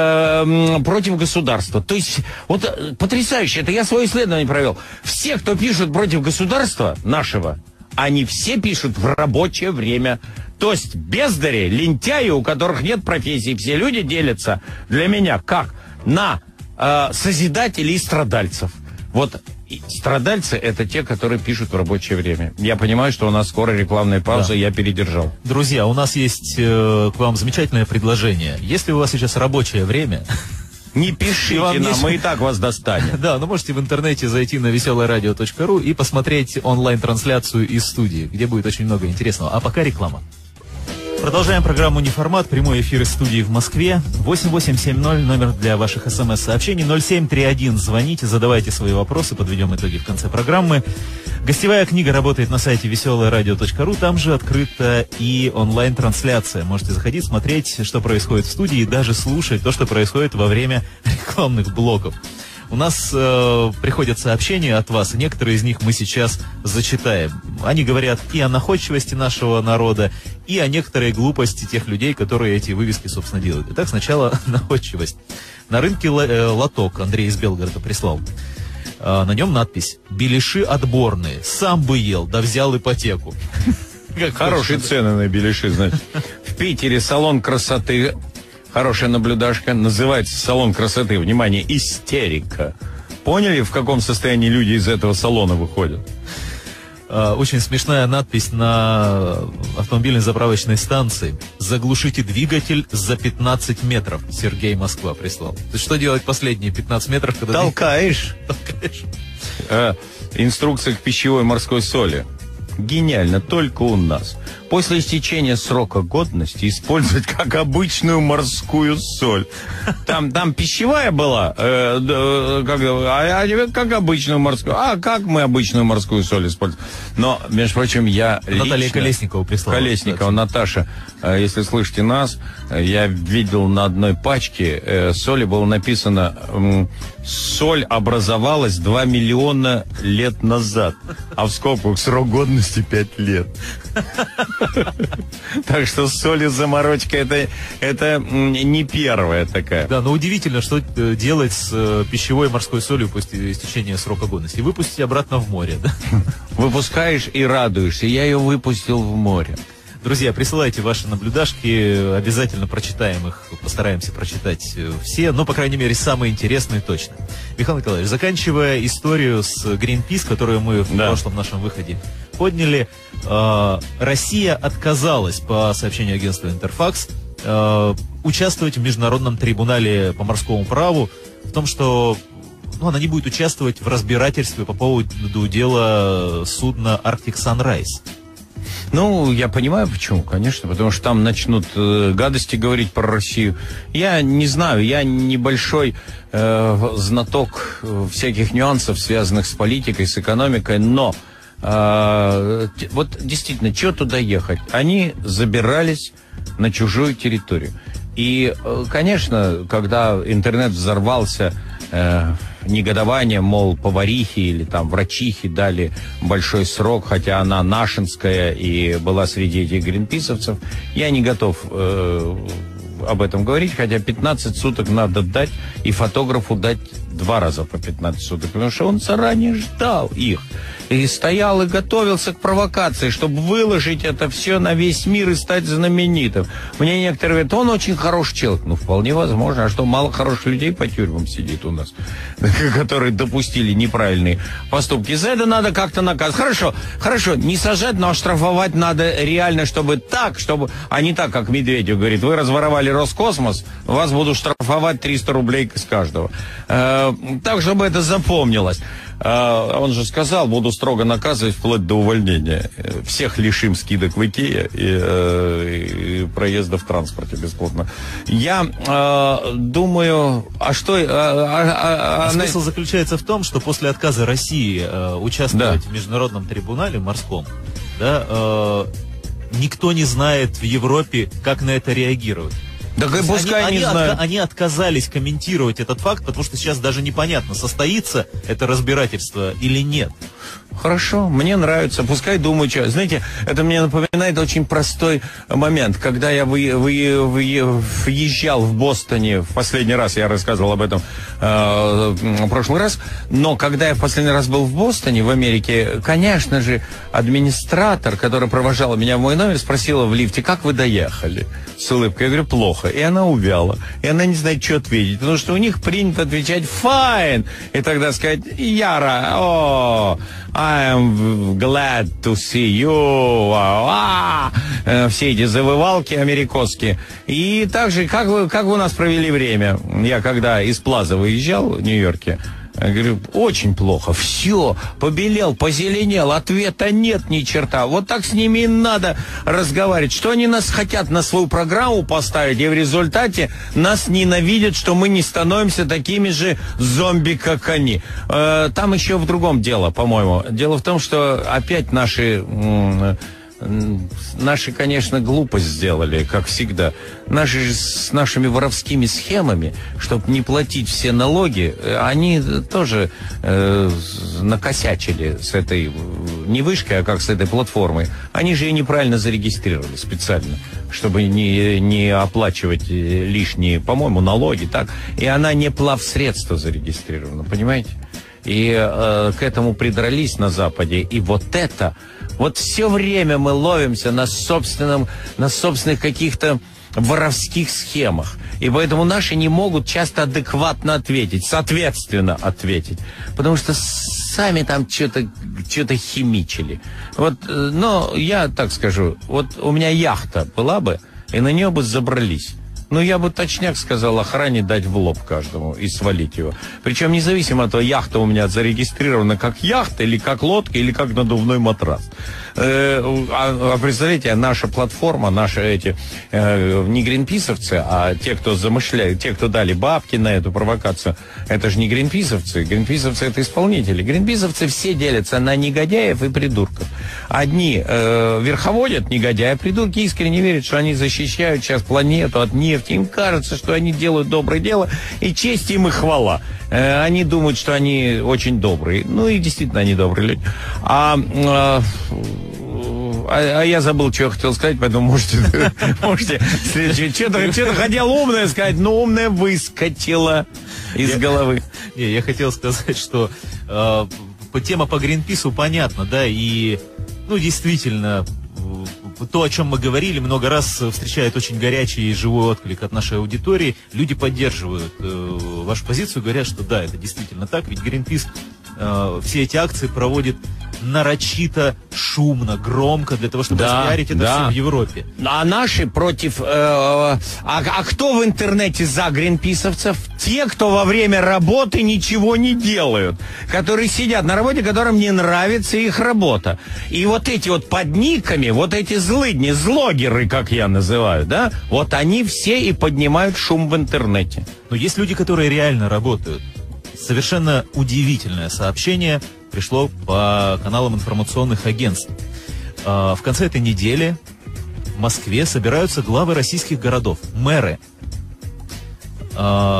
э, против государства. То есть, вот потрясающе, это я свое исследование провел. Все, кто пишут против государства нашего, они все пишут в рабочее время. То есть бездари, лентяи, у которых нет профессии, все люди делятся для меня как? На э, созидателей и страдальцев. Вот и страдальцы — это те, которые пишут в рабочее время. Я понимаю, что у нас скоро рекламная пауза, да. Я передержал. Друзья, у нас есть э, к вам замечательное предложение. Если у вас сейчас рабочее время... Не пишите нам, не... мы и так вас достанем. Да, но можете в интернете зайти на веселое радио точка ру и посмотреть онлайн-трансляцию из студии, где будет очень много интересного. А пока реклама. Продолжаем программу «Неформат». Прямой эфир из студии в Москве. восемь восемь семь ноль, номер для ваших смс-сообщений. ноль семь три один. Звоните, задавайте свои вопросы, подведем итоги в конце программы. Гостевая книга работает на сайте веселое радио точка ру. Там же открыта и онлайн-трансляция. Можете заходить, смотреть, что происходит в студии, и даже слушать то, что происходит во время рекламных блоков. У нас э, приходят сообщения от вас, и некоторые из них мы сейчас зачитаем. Они говорят и о находчивости нашего народа, и о некоторой глупости тех людей, которые эти вывески, собственно, делают. Итак, сначала находчивость. На рынке э, лоток Андрей из Белгорода прислал. Э, на нем надпись: «Беляши отборные, сам бы ел, да взял ипотеку». Хорошие цены на беляши, значит. В Питере салон красоты... Хорошая наблюдашка. Называется салон красоты. Внимание, истерика. Поняли, в каком состоянии люди из этого салона выходят? Очень смешная надпись на автомобильной заправочной станции: «Заглушите двигатель за пятнадцать метров». Сергей, Москва, прислал. Ты что делать последние пятнадцать метров, когда... Толкаешь. Толкаешь. А, инструкция к пищевой морской соли. Гениально, только у нас. После истечения срока годности использовать как обычную морскую соль. Там, там пищевая была, э, э, как, а, а как обычную морскую. А как мы обычную морскую соль используем? Но, между прочим, я Наталья лично... Колесникова прислала. Колесникова, Наташа, э, если слышите нас, э, я видел на одной пачке э, соли было написано: э, соль образовалась два миллиона лет назад, а в скобках срок годности пять лет. Так что соль и заморочка это, это не первая такая. Да, но удивительно, что делать с пищевой морской солью после истечения срока годности. Выпустить обратно в море, да? Выпускаешь и радуешься. Я ее выпустил в море. Друзья, присылайте ваши наблюдашки, обязательно прочитаем их, постараемся прочитать все, но, по крайней мере, самые интересные точно. Михаил Николаевич, заканчивая историю с Greenpeace, которую мы в да. прошлом нашем выходе подняли, э, Россия отказалась, по сообщению агентства Интерфакс, э, участвовать в Международном трибунале по морскому праву, в том, что ну, она не будет участвовать в разбирательстве по поводу дела судна Arctic Sunrise. Ну, я понимаю, почему, конечно, потому что там начнут э, гадости говорить про Россию. Я не знаю, я небольшой э, знаток э, всяких нюансов, связанных с политикой, с экономикой, но э, вот действительно, что туда ехать? Они забирались на чужую территорию. И, э, конечно, когда интернет взорвался э, негодование, мол, поварихи или там врачихи дали большой срок, хотя она нашинская и была среди этих гринписовцев. Я не готов э, об этом говорить, хотя пятнадцать суток надо дать, и фотографу дать два раза по пятнадцать суток, потому что он заранее ждал их. И стоял и готовился к провокации, чтобы выложить это все на весь мир и стать знаменитым. Мне некоторые говорят, он очень хороший человек. Ну, вполне возможно. А что, мало хороших людей по тюрьмам сидит у нас, которые допустили неправильные поступки. За это надо как-то наказывать. Хорошо, хорошо, не сажать, но оштрафовать надо реально, чтобы так, чтобы... А не так, как Медведев говорит, вы разворовали Роскосмос, вас буду штрафовать триста рублей с каждого. Э, так, чтобы это запомнилось. Он же сказал, буду строго наказывать вплоть до увольнения. Всех лишим скидок в Икее и, и проезда в транспорте бесплатно. Я э, думаю, а что... А, а, а, а смысл она... заключается в том, что после отказа России э, участвовать да. в международном трибунале морском, да, э, никто не знает в Европе, как на это реагировать. Да пускай они, не они, знают. Отка- они отказались комментировать этот факт, потому что сейчас даже непонятно, состоится это разбирательство или нет. Хорошо, мне нравится, пускай думают, что... Знаете, это мне напоминает очень простой момент. Когда я вы, вы, вы, въезжал в Бостоне, в последний раз, я рассказывал об этом э, в прошлый раз, но когда я в последний раз был в Бостоне, в Америке, конечно же, администратор, который провожал меня в мой номер, спросила в лифте, как вы доехали? С улыбкой. Я говорю, плохо. И она увяла. И она не знает, что ответить. Потому что у них принято отвечать fine. И тогда сказать, Яра, о, I am glad to see you. А, а. Все эти завывалки американские. И также, как вы, как вы у нас провели время? Я когда из Плаза выезжал в Нью-Йорке, я говорю, очень плохо. Все, побелел, позеленел, ответа нет ни черта. Вот так с ними и надо разговаривать. Что они нас хотят на свою программу поставить, и в результате нас ненавидят, что мы не становимся такими же зомби, как они. Э, там еще в другом дело, по-моему. Дело в том, что опять наши... Наши, конечно, глупость сделали, как всегда. Наши с нашими воровскими схемами, чтобы не платить все налоги, они тоже э, накосячили с этой, не вышкой, а как с этой платформой. Они же ее неправильно зарегистрировали специально, чтобы не, не оплачивать лишние, по-моему, налоги, так. И она не плавсредство зарегистрирована, понимаете? И э, к этому придрались на Западе. И вот это... Вот все время мы ловимся на собственном, на собственных каких-то воровских схемах. И поэтому наши не могут часто адекватно ответить, соответственно ответить. Потому что сами там что-то что-то химичили. Вот, но я так скажу, вот у меня яхта была бы, и на нее бы забрались. Ну, я бы точняк сказал охране дать в лоб каждому и свалить его. Причем независимо от того, яхта у меня зарегистрирована как яхта, или как лодка, или как надувной матрас. Э, а, а представляете, наша платформа, наши эти, э, не гринписовцы, а те, кто замышляют, те, кто дали бабки на эту провокацию, это же не гринписовцы. Гринписовцы — это исполнители. Гринписовцы все делятся на негодяев и придурков. Одни э, верховодят негодяи, придурки искренне верят, что они защищают сейчас планету от нефти. Им кажется, что они делают доброе дело, и честь им и хвала. Э, они думают, что они очень добрые. Ну и действительно они добрые люди. А... Э, А, а я забыл, что я хотел сказать, поэтому можете, можете что-то, что-то хотел умное сказать, но умное выскочило из я, головы. Не, я хотел сказать, что э, тема по Гринпису понятна, да, и, ну, действительно, то, о чем мы говорили, много раз встречает очень горячий и живой отклик от нашей аудитории. Люди поддерживают э, вашу позицию, говорят, что да, это действительно так, ведь Гринпис э, все эти акции проводит нарочито, шумно, громко, для того, чтобы да, распиарить это да. все в Европе. А наши против... Э, а, а кто в интернете за гринписовцев? Те, кто во время работы ничего не делают. Которые сидят на работе, которым не нравится их работа. И вот эти вот под никами, вот эти злыдни, злогеры, как я называю, да, вот они все и поднимают шум в интернете. Но есть люди, которые реально работают. Совершенно удивительное сообщение пришло по каналам информационных агентств. В конце этой недели в Москве собираются главы российских городов, мэры. За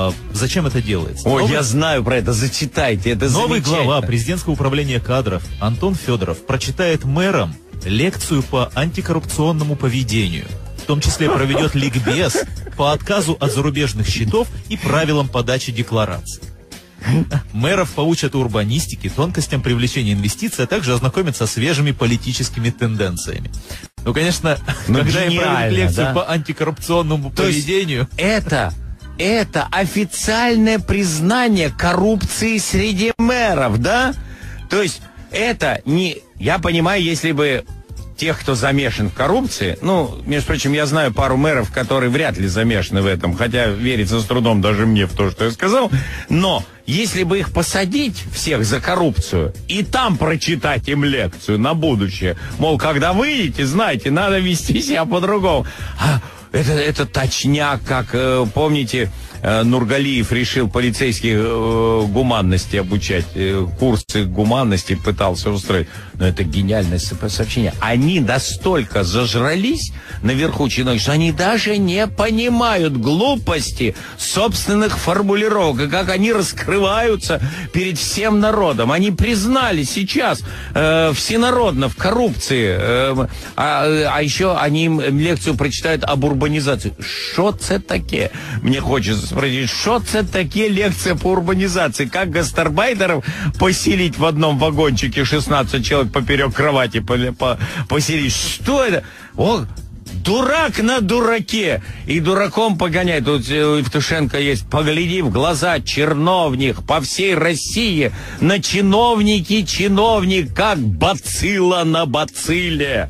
зачем это делается? Ой, Новый... я знаю про это, зачитайте, это Новый замечательно. глава президентского управления кадров Антон Федоров прочитает мэрам лекцию по антикоррупционному поведению. В том числе проведет ликбез по отказу от зарубежных счетов и правилам подачи деклараций. Мэров поучат урбанистике, тонкостям привлечения инвестиций, а также ознакомят со свежими политическими тенденциями. Ну, конечно, ну, когда им провели лекцию да? по антикоррупционному То поведению... Это, это официальное признание коррупции среди мэров, да? То есть это не... Я понимаю, если бы... тех, кто замешан в коррупции, ну, между прочим, я знаю пару мэров, которые вряд ли замешаны в этом, хотя верится с трудом даже мне в то, что я сказал, но если бы их посадить всех за коррупцию и там прочитать им лекцию на будущее, мол, когда выйдете, знаете, надо вести себя по-другому. А, это, это точняк, как, э, помните, э, Нургалиев решил полицейских э, гуманности обучать, э, курсы гуманности пытался устроить. Но это гениальное сообщение. Они настолько зажрались наверху чиновников, что они даже не понимают глупости собственных формулировок, и как они раскрываются перед всем народом. Они признали сейчас э, всенародно в коррупции, э, а, а еще они им лекцию прочитают об урбанизации. Что это такое? Мне хочется спросить, что это такое лекция по урбанизации? Как гастарбайтеров поселить в одном вагончике шестнадцать человек поперек кровати по, по, поселить? Что это? О, дурак на дураке. И дураком погоняет. Тут у Евтушенко есть. Погляди в глаза, чиновник по всей России. На чиновники чиновник, как бацилла на бацилле.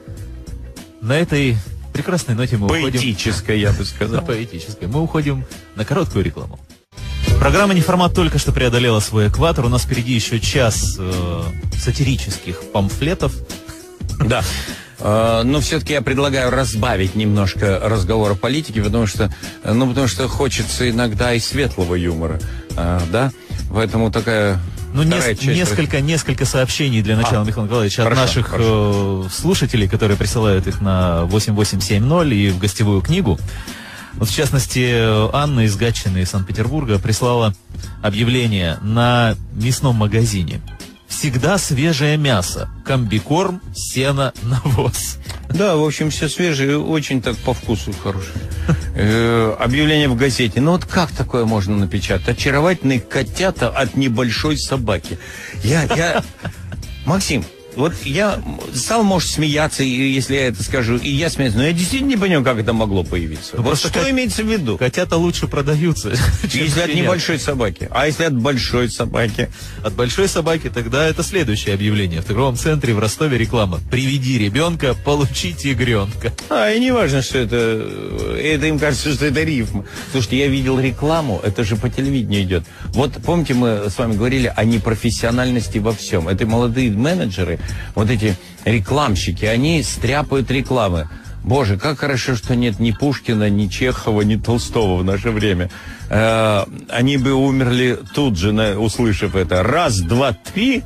На этой прекрасной ноте мы уходим... Поэтической, я бы сказал. Поэтической. Мы уходим на короткую рекламу. Программа «Неформат» только что преодолела свой экватор. У нас впереди еще час э, сатирических памфлетов. Да. Uh, но все-таки я предлагаю разбавить немножко разговор о политике, потому что, ну, потому что хочется иногда и светлого юмора, uh, да? Поэтому такая... Ну, нес- несколько, несколько сообщений для начала, а, Михаил Николаевич, от наших э, слушателей, которые присылают их на восемь восемь семь ноль и в гостевую книгу. Вот, в частности, Анна из Гатчины, из Санкт-Петербурга, прислала объявление на мясном магазине. Всегда свежее мясо, комбикорм, сено, навоз. Да, в общем, все свежее, очень так по вкусу хорошее. Э, объявление в газете. Ну вот как такое можно напечатать? Очаровательные котята от небольшой собаки. Я, я... Максим, вот я стал, может, смеяться, если я это скажу, и я смеюсь, но я действительно не понимаю, как это могло появиться. Ну, вот что кот... имеется в виду? Котята лучше продаются. Если от небольшой собаки. А если от большой собаки? От большой собаки тогда это следующее объявление. В торговом центре в Ростове реклама. Приведи ребенка, получи тигренка. А, и не важно, что это... Это им кажется, что это рифм. Слушайте, я видел рекламу, это же по телевидению идет. Вот помните, мы с вами говорили о непрофессиональности во всем. Это молодые менеджеры, вот эти рекламщики, они стряпают рекламы. Боже, как хорошо, что нет ни Пушкина, ни Чехова, ни Толстого в наше время. Э, они бы умерли тут же, на, услышав это. Раз, два, три.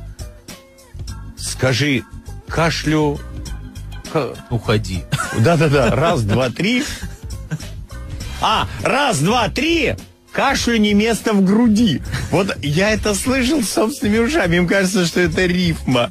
Скажи, кашлю... Уходи. Да-да-да, раз, два, три. А, раз, два, три. Кашлю не место в груди. Вот я это слышал собственными ушами. Им кажется, что это рифма.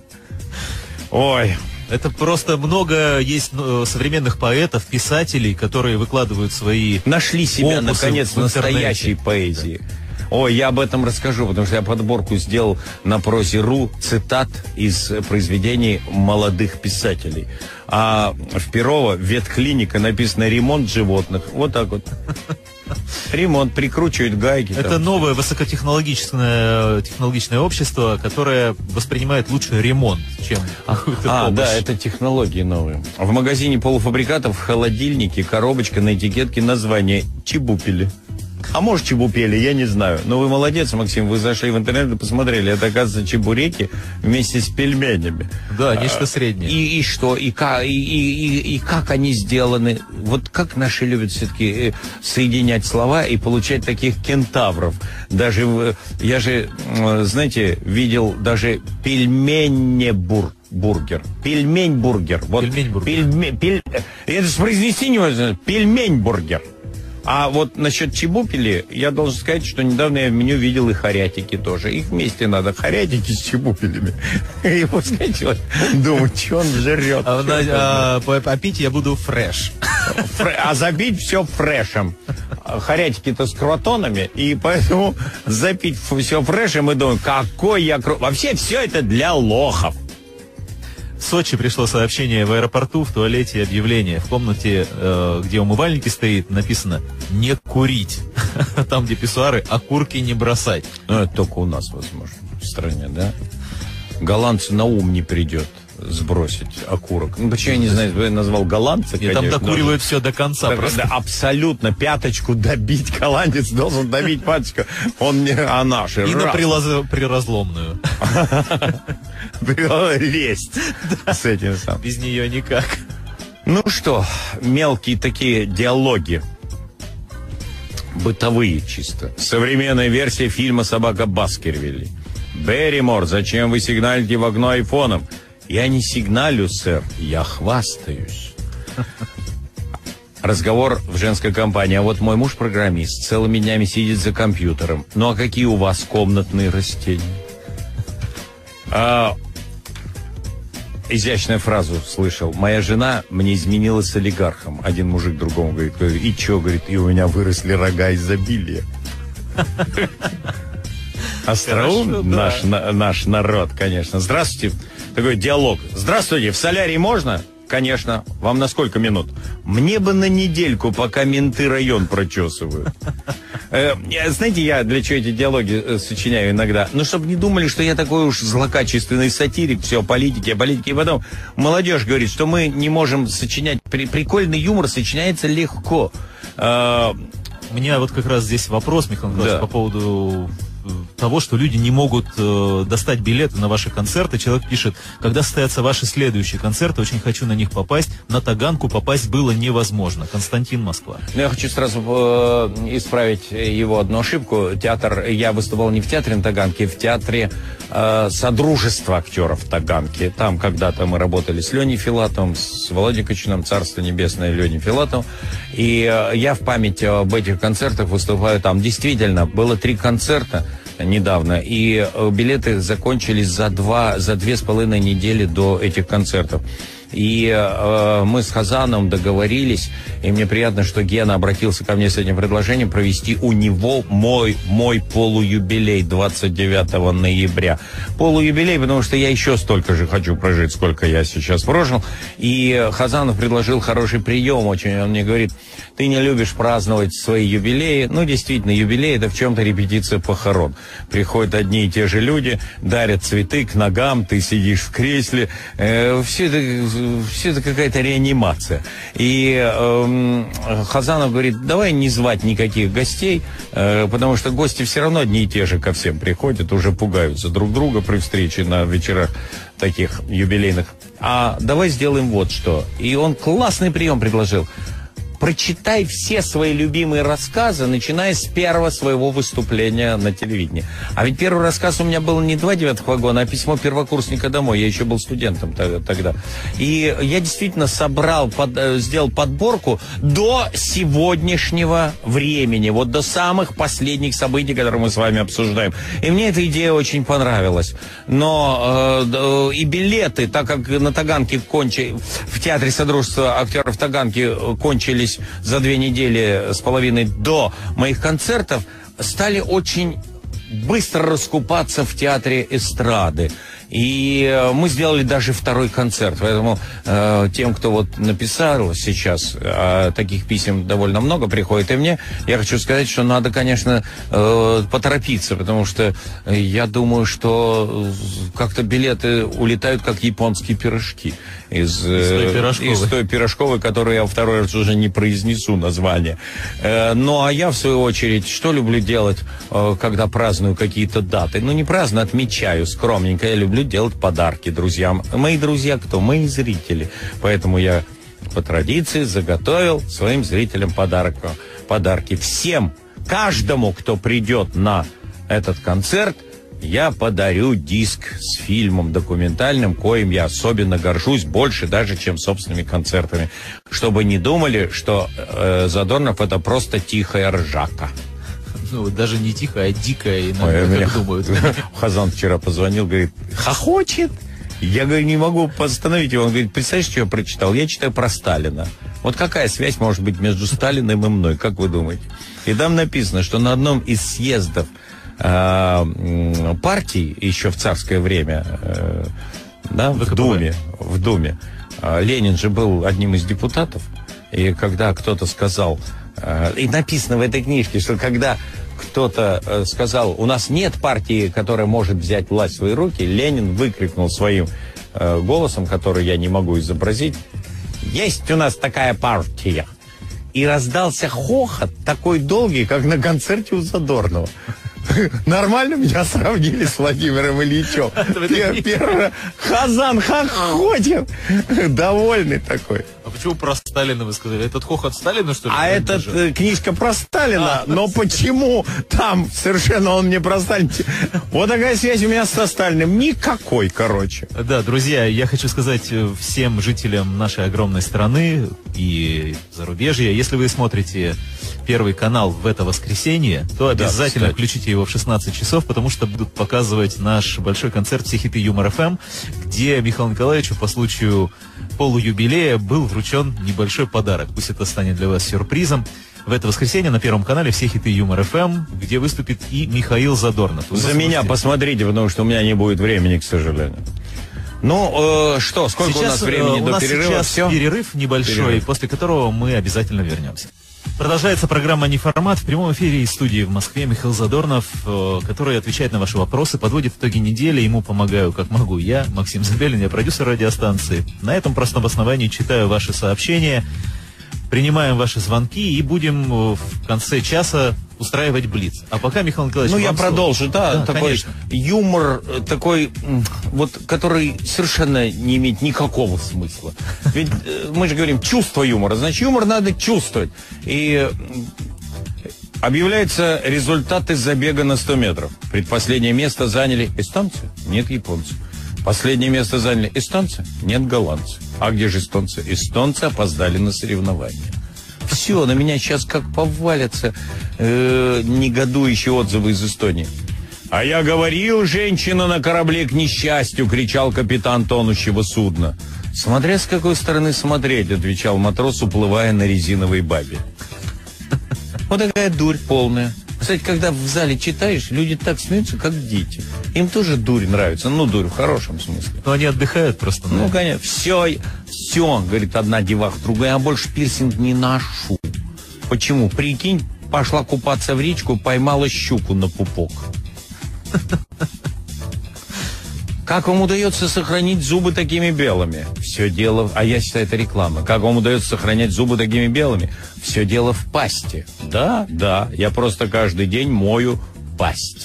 Ой. Это просто много есть ну, современных поэтов, писателей, которые выкладывают свои... Нашли себя, наконец, в настоящей поэзии. Да. Ой, я об этом расскажу, потому что я подборку сделал на прозе.ру цитат из произведений молодых писателей. А в Перово ветклиника написано «Ремонт животных». Вот так вот. Ремонт, прикручивают гайки. Это там. Новое высокотехнологичное технологичное общество, которое воспринимает лучше ремонт, чем какую-то А, помощь. да, это технологии новые. В магазине полуфабрикатов в холодильнике коробочка на этикетке название «Чебупели». А может, чебупели, я не знаю. Но вы молодец, Максим, вы зашли в интернет и посмотрели. Это, оказывается, чебуреки вместе с пельменями. Да, нечто среднее. И, и что? И как, и, и, и, и как они сделаны? Вот как наши любят все-таки соединять слова и получать таких кентавров. Даже, я же, знаете, видел даже пельмени-бур. Бургер. Пельмень-бургер. Вот Пельмень-бургер. Пельме, пель, это же произнести невозможно. Пельмень-бургер. А вот насчет чебупели, я должен сказать, что недавно я в меню видел и хорятики тоже. Их вместе надо, хорятики с чебупелями. И пускай человек думает, что он жрет. А, а, а, а пить я буду фреш. А забить все фрешем. Хорятики-то с кротонами, и поэтому запить все фрешем и думаю, какой я кру... Вообще все это для лохов. В Сочи пришло сообщение в аэропорту, в туалете объявление. В комнате, э, где умывальники стоит, написано «не курить». Там, где писсуары, окурки не бросать. Ну, это только у нас, возможно, в стране, да? Голландцу на ум не придет сбросить окурок. Ну, почему я не знаю, я назвал голландца, и конечно. Там докуривают но... все до конца. Да, да, абсолютно. Пяточку добить. Голландец должен добить пяточку. Он не... А наши. И раз. На прилаз... приразломную. Лезть. С этим сам. Без нее никак. Ну что, мелкие такие диалоги. Бытовые чисто. Современная версия фильма «Собака Баскервилей». Берримор, зачем вы сигналите в окно айфоном? Я не сигналю, сэр, я хвастаюсь. Разговор в женской компании. А вот мой муж программист, целыми днями сидит за компьютером. Ну а какие у вас комнатные растения? А, изящную фразу слышал. Моя жена мне изменила с олигархом. Один мужик другому говорит, и чё, говорит, и у меня выросли рога изобилия. Остроум наш, на, наш народ, конечно. Здравствуйте. Такой диалог. Здравствуйте, в солярий можно? Конечно. Вам на сколько минут? Мне бы на недельку, пока менты район прочесывают. Э, знаете, я для чего эти диалоги э, сочиняю иногда? Ну, чтобы не думали, что я такой уж злокачественный сатирик, все о политике, о политике. И потом молодежь говорит, что мы не можем сочинять. При, прикольный юмор сочиняется легко. Э, У меня вот как раз здесь вопрос, Михаил Николаевич, да. По поводу того, что люди не могут э, достать билеты на ваши концерты. Человек пишет, когда состоятся ваши следующие концерты, очень хочу на них попасть. На Таганку попасть было невозможно. Константин, Москва. Я хочу сразу э, исправить его одну ошибку. Театр, я выступал не в театре на Таганке, в театре э, Содружества актеров Таганки. Там когда-то мы работали с Леней Филатовым, с Володей Кочиным, царство небесное, Леней Филатовым. И э, я в память об этих концертах выступаю там. Действительно, было три концерта недавно, и билеты закончились за два, за две с половиной недели до этих концертов. И э, мы с Хазановым договорились, и мне приятно, что Гена обратился ко мне с этим предложением провести у него мой, мой полуюбилей двадцать девятого ноября. Полуюбилей, потому что я еще столько же хочу прожить, сколько я сейчас прожил. И Хазанов предложил хороший прием очень. Он мне говорит, ты не любишь праздновать свои юбилеи. Ну, действительно, юбилей — это в чем-то репетиция похорон. Приходят одни и те же люди, дарят цветы к ногам, ты сидишь в кресле. Э, все это... Все это какая-то реанимация. И э, Хазанов говорит, давай не звать никаких гостей, э, потому что гости все равно одни и те же ко всем приходят, уже пугаются друг друга при встрече на вечерах таких юбилейных. А давай сделаем вот что. И он классный прием предложил. Прочитай все свои любимые рассказы, начиная с первого своего выступления на телевидении. А ведь первый рассказ у меня был не «Два девятых вагона», а «Письмо первокурсника домой». Я еще был студентом тогда. И я действительно собрал, под, сделал подборку до сегодняшнего времени, вот до самых последних событий, которые мы с вами обсуждаем. И мне эта идея очень понравилась. Но э, и билеты, так как на Таганке кончились, в театре Содружества актеров Таганки кончились за две недели с половиной до моих концертов, стали очень быстро раскупаться в театре эстрады. И мы сделали даже второй концерт. Поэтому э, тем, кто вот написал сейчас, э, таких писем довольно много приходит и мне, я хочу сказать, что надо, конечно, э, поторопиться, потому что я думаю, что как-то билеты улетают, как японские пирожки. Из, из, той пирожковой. из той пирожковой, которую я второй раз уже не произнесу название. Э, ну, а я, в свою очередь, что люблю делать, э, когда праздную какие-то даты? Ну, не праздную, отмечаю скромненько. Я люблю делать подарки друзьям. Мои друзья кто? Мои зрители. Поэтому я по традиции заготовил своим зрителям подарок, подарки. Всем, каждому, кто придет на этот концерт, я подарю диск с фильмом документальным, коим я особенно горжусь, больше даже, чем собственными концертами. Чтобы не думали, что э, Задорнов это просто тихая ржака. Ну, даже не тихая, а дикая, иногда, Ой, меня... думают. Хазан вчера позвонил, говорит, хохочет. Я, говорю, не могу остановить его. Он говорит, представляешь, что я прочитал? Я читаю про Сталина. Вот какая связь может быть между Сталиным и мной, как вы думаете? И там написано, что на одном из съездов э, партий, еще в царское время, э, да, в Думе, в Думе, э, Ленин же был одним из депутатов, и когда кто-то сказал, э, и написано в этой книжке, что когда кто-то э, сказал, у нас нет партии, которая может взять власть в свои руки, Ленин выкрикнул своим э, голосом, который я не могу изобразить, есть у нас такая партия. И раздался хохот такой долгий, как на концерте у Задорнова. Нормально меня сравнили с Владимиром Ильичем. Первый Хазан хохотит. Довольный такой. А почему про Сталина вы сказали? Этот хохот Сталина, что ли? А это книжка про Сталина. А, но почему там совершенно он не про Сталина? Вот такая связь у меня со Сталиным. Никакой, короче. Да, друзья, я хочу сказать всем жителям нашей огромной страны и зарубежья, если вы смотрите Первый канал в это воскресенье, то обязательно да, включите его в шестнадцать часов, потому что будут показывать наш большой концерт «Все хиты Юмор эф эм», где Михаилу Николаевичу по случаю полуюбилея был вручен небольшой подарок. Пусть это станет для вас сюрпризом. В это воскресенье на Первом канале «Все хиты Юмор эф эм», где выступит и Михаил Задорнов. Вы За посмотрите. Меня посмотрите, потому что у меня не будет времени, к сожалению. Ну, э, что, сколько сейчас, у нас времени э, у до нас перерыва? Сейчас Все? перерыв небольшой, перерыв. После которого мы обязательно вернемся. Продолжается программа «Неформат». В прямом эфире из студии в Москве Михаил Задорнов, э, который отвечает на ваши вопросы, подводит итоги недели. Ему помогаю, как могу, я, Максим Забелин, я продюсер радиостанции. На этом простом основании читаю ваши сообщения, принимаем ваши звонки и будем в конце часа устраивать блиц. А пока, Михаил Николаевич, ну, я продолжу, да, да, такой конечно. Юмор, такой, вот, который совершенно не имеет никакого смысла. Ведь мы же говорим, чувство юмора, значит, юмор надо чувствовать. И объявляются результаты забега на сто метров. Предпоследнее место заняли эстонцы, нет японцев. Последнее место заняли эстонцы, нет голландцы. А где же эстонцы? Эстонцы опоздали на соревнования. Все, на меня сейчас как повалятся э, негодующие отзывы из Эстонии. А я говорил, женщина на корабле к несчастью, кричал капитан тонущего судна. Смотря с какой стороны смотреть, отвечал матрос, уплывая на резиновой бабе. Вот такая дурь полная. Кстати, когда в зале читаешь, люди так смеются, как дети. Им тоже дурь нравится. Ну, дурь в хорошем смысле. Но они отдыхают просто. Ну, конечно. Все, все, говорит одна деваха, другая, а больше пирсинг не ношу. Почему? Прикинь, пошла купаться в речку, поймала щуку на пупок. Как вам удается сохранить зубы такими белыми? Все дело... А я считаю, это реклама. Как вам удается сохранять зубы такими белыми? Все дело в пасте. Да, да, я просто каждый день мою пасть.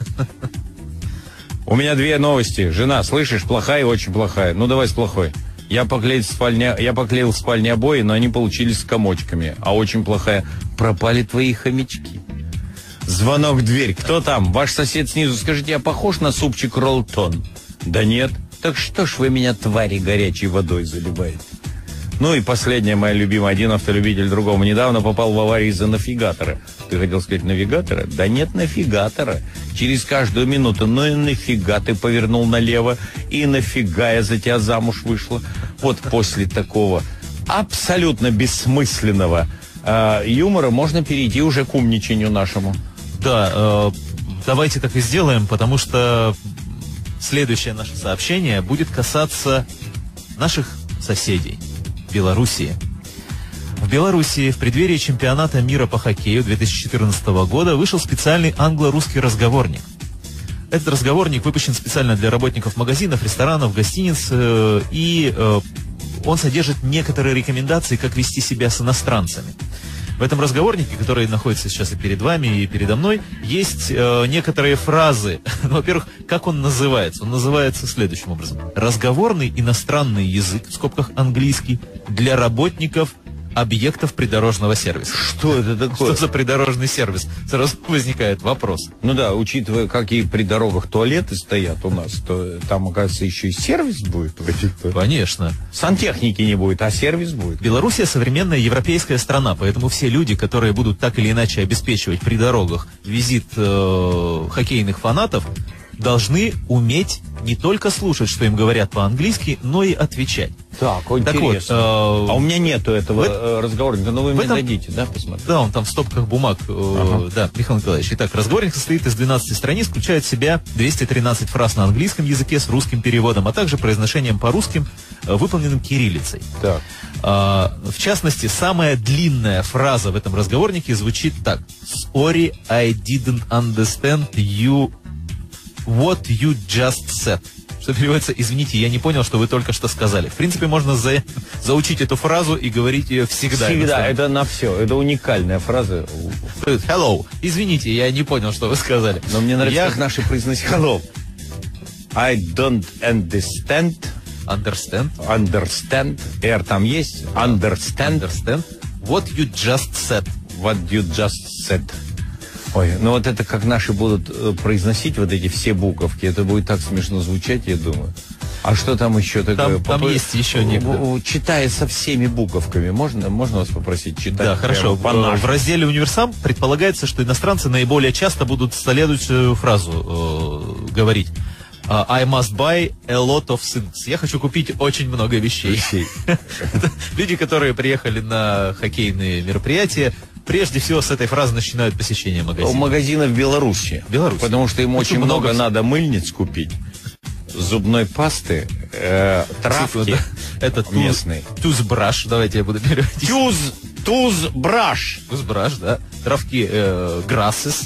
У меня две новости. Жена, слышишь, плохая и очень плохая. Ну, давай с плохой. Я поклеил в спальне, я поклеил в спальне обои, но они получились с комочками. А очень плохая. Пропали твои хомячки. Звонок в дверь. Кто там? Ваш сосед снизу. Скажите, я похож на супчик Роллтон? Да нет. Так что ж вы меня, твари, горячей водой заливаете? Ну и последняя моя любимая. Один автолюбитель другому недавно попал в аварию из-за навигатора. Ты хотел сказать навигатора? Да нет навигатора. Через каждую минуту. Ну и нафига ты повернул налево? И нафига я за тебя замуж вышла? Вот после такого абсолютно бессмысленного э, юмора можно перейти уже к умничанию нашему. Да, э, давайте так и сделаем, потому что следующее наше сообщение будет касаться наших соседей, Белоруссии. В Белоруссии в преддверии чемпионата мира по хоккею две тысячи четырнадцатого года вышел специальный англо-русский разговорник. Этот разговорник выпущен специально для работников магазинов, ресторанов, гостиниц, э, и э, он содержит некоторые рекомендации, как вести себя с иностранцами. В этом разговорнике, который находится сейчас и перед вами, и передо мной, есть э, некоторые фразы. Во-первых, как он называется? Он называется следующим образом. Разговорный иностранный язык, в скобках английский, для работников объектов придорожного сервиса. Что это такое? Что за придорожный сервис? Сразу возникает вопрос. Ну да, учитывая, какие при дорогах туалеты стоят у нас, то там, оказывается, еще и сервис будет в этих-то. Конечно. Сантехники не будет, а сервис будет. Белоруссия современная европейская страна, поэтому все люди, которые будут так или иначе обеспечивать при дорогах визит э, хоккейных фанатов, должны уметь не только слушать, что им говорят по-английски, но и отвечать. Так, интересно. Так вот, э, а у меня нету этого в, разговорника, но вы мне этом, дадите, да, посмотреть? Да, он там в стопках бумаг. Э, ага. Да, Михаил Николаевич. Итак, разговорник состоит из двенадцати страниц, включает в себя двести тринадцать фраз на английском языке с русским переводом, а также произношением по-русски, э, выполненным кириллицей. Так. Э, в частности, самая длинная фраза в этом разговорнике звучит так. Sorry, I didn't understand you what you just said. Что переводится, извините, я не понял, что вы только что сказали. В принципе, можно за, заучить эту фразу и говорить ее всегда. Всегда, это на все. Это уникальная фраза. Hello. Извините, я не понял, что вы сказали. Но мне нравится, я... как наши произносят hello. I don't understand. Understand. Understand. R там есть. Understand. Understand. What you just said. What you just said. Ой, ну вот это как наши будут э, произносить вот эти все буковки, это будет так смешно звучать, я думаю. А что там еще такое? Там, там Поп... есть еще некоторые. Читая со всеми буковками, можно, можно вас попросить читать? Да, хорошо. В, в разделе «Универсам» предполагается, что иностранцы наиболее часто будудут следующую фразу э, говорить. I must buy a lot of things. Я хочу купить очень много вещей. вещей. Люди, которые приехали на хоккейные мероприятия, прежде всего с этой фразы начинают посещение магазина. Магазина в Беларуси. Беларусь. Потому что им очень, очень много, много надо мыльниц купить, зубной пасты, э, травки. Да. Это местный. Тузбраш. Давайте я буду переводить. Туз, тузбраш. Тузбраш, да. Травки грассес.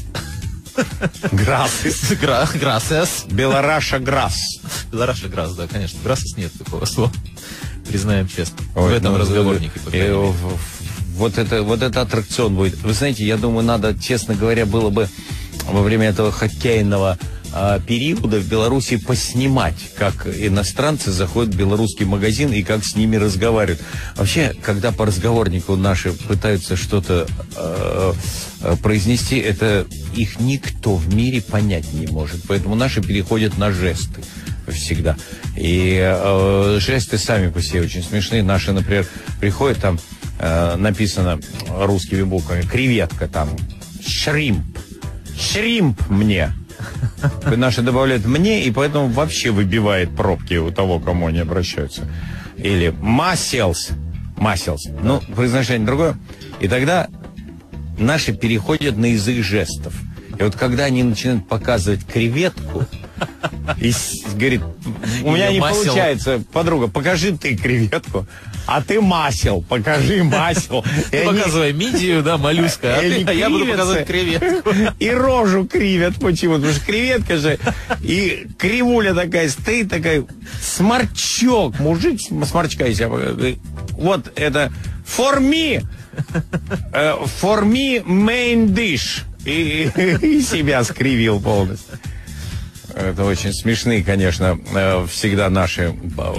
Грассес. Грассес. Белораша грасс. Белораша грасс, да, конечно. Грассес нет такого слова. Признаем честно. Ой, в этом ну, разговорнике. Э, вот это, вот это аттракцион будет. Вы знаете, я думаю, надо, честно говоря, было бы во время этого хоккейного а, периода в Беларуси поснимать, как иностранцы заходят в белорусский магазин и как с ними разговаривают. Вообще, когда по разговорнику наши пытаются что-то э, произнести, это их никто в мире понять не может. Поэтому наши переходят на жесты всегда. И э, жесты сами по себе очень смешные. Наши, например, приходят, там э, написано русскими буквами креветка, там шримп. Шримп мне. Наши добавляют мне, и поэтому вообще выбивает пробки у того, к кому они обращаются. Или маселс. Маселс. Ну, произношение другое. И тогда наши переходят на язык жестов. И вот когда они начинают показывать креветку, и говорит, у меня не получается, подруга, покажи ты креветку, а ты масел, покажи масел. Ты показывай мидию, да, моллюска, а я буду показывать креветку. И рожу кривят почему-то, потому что креветка же, и кривуля такая стоит, такая, сморчок, мужик сморчка из себя показывает. Вот это, for me, for me main dish. И, и себя скривил полностью. Это очень смешные, конечно, всегда наши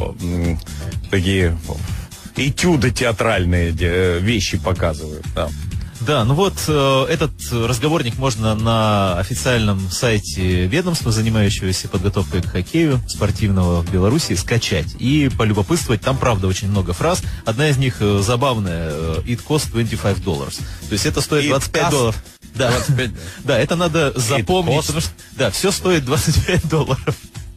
такие этюды театральные вещи показывают. Да. Да, ну вот э, этот разговорник можно на официальном сайте ведомства, занимающегося подготовкой к хоккею спортивного в Беларуси, скачать и полюбопытствовать. Там, правда, очень много фраз. Одна из них э, забавная. It costs двадцать пять долларов. То есть это стоит двадцать пять долларов. Да, двадцать пять. Да, это надо запомнить, потому что да, все стоит двадцать пять долларов.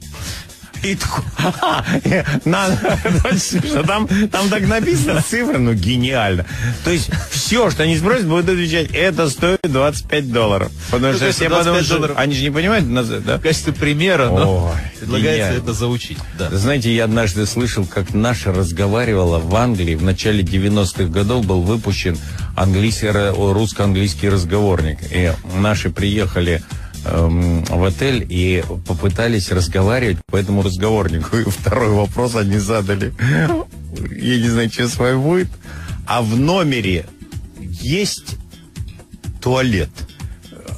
Там, там так написано цифры, ну гениально. То есть все, что они спросят, будут отвечать, это стоит двадцать пять долларов. Потому что все подумают, что они же не понимают, да? В качестве примера, но предлагается это заучить. Знаете, я однажды слышал, как наша разговаривала в Англии. В начале девяностых годов был выпущен русско-английский разговорник. И наши приехали в отель и попытались разговаривать по этому разговорнику. И второй вопрос они задали. Я не знаю, что с вами будет. А в номере есть туалет?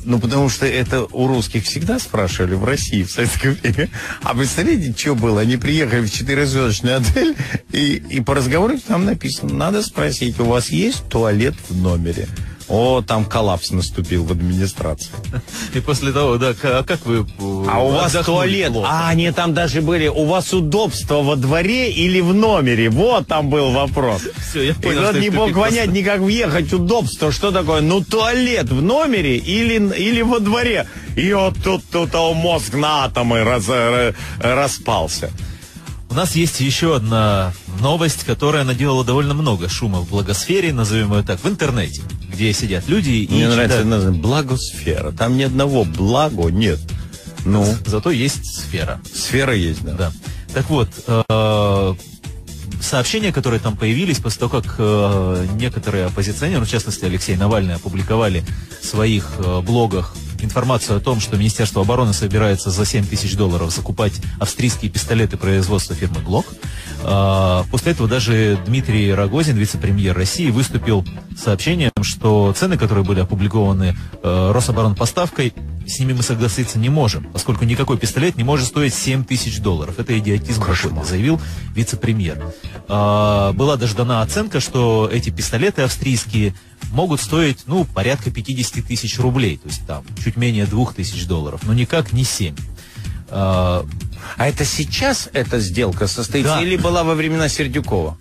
Ну, потому что это у русских всегда спрашивали в России, в советское время. А представляете, что было? Они приехали в четырехзвездочный отель, и, и по разговору там написано, надо спросить, у вас есть туалет в номере? О, там коллапс наступил в администрации. И после того, да, а как вы... А у вас туалет? Плохо? А, они там даже были, у вас удобство во дворе или в номере? Вот там был вопрос. Все, я понял, и вот не мог понять никак въехать, удобство, что такое? Ну, туалет в номере или, или во дворе? И вот тут, тут мозг на атомы раз, распался. У нас есть еще одна новость, которая наделала довольно много шума в благосфере, назовем ее так, в интернете, где сидят люди и Мне читают... нравится название благосфера. Там ни одного благо нет. Ну, зато есть сфера. Сфера есть, да. Да. Так вот, э, сообщения, которые там появились после того, как э, некоторые оппозиционеры, в частности Алексей Навальный, опубликовали в своих э, блогах информацию о том, что Министерство обороны собирается за семь тысяч долларов закупать австрийские пистолеты производства фирмы Glock. После этого даже Дмитрий Рогозин, вице-премьер России, выступил с сообщением, что цены, которые были опубликованы Рособоронпоставкой, с ними мы согласиться не можем, поскольку никакой пистолет не может стоить семь тысяч долларов. Это идиотизм какой-то, заявил вице-премьер. Была даже дана оценка, что эти пистолеты австрийские могут стоить, ну, порядка пятьдесят тысяч рублей, то есть там чуть менее двух тысяч долларов, но никак не семь. А, а это сейчас эта сделка состоится, да, или была во времена Сердюкова?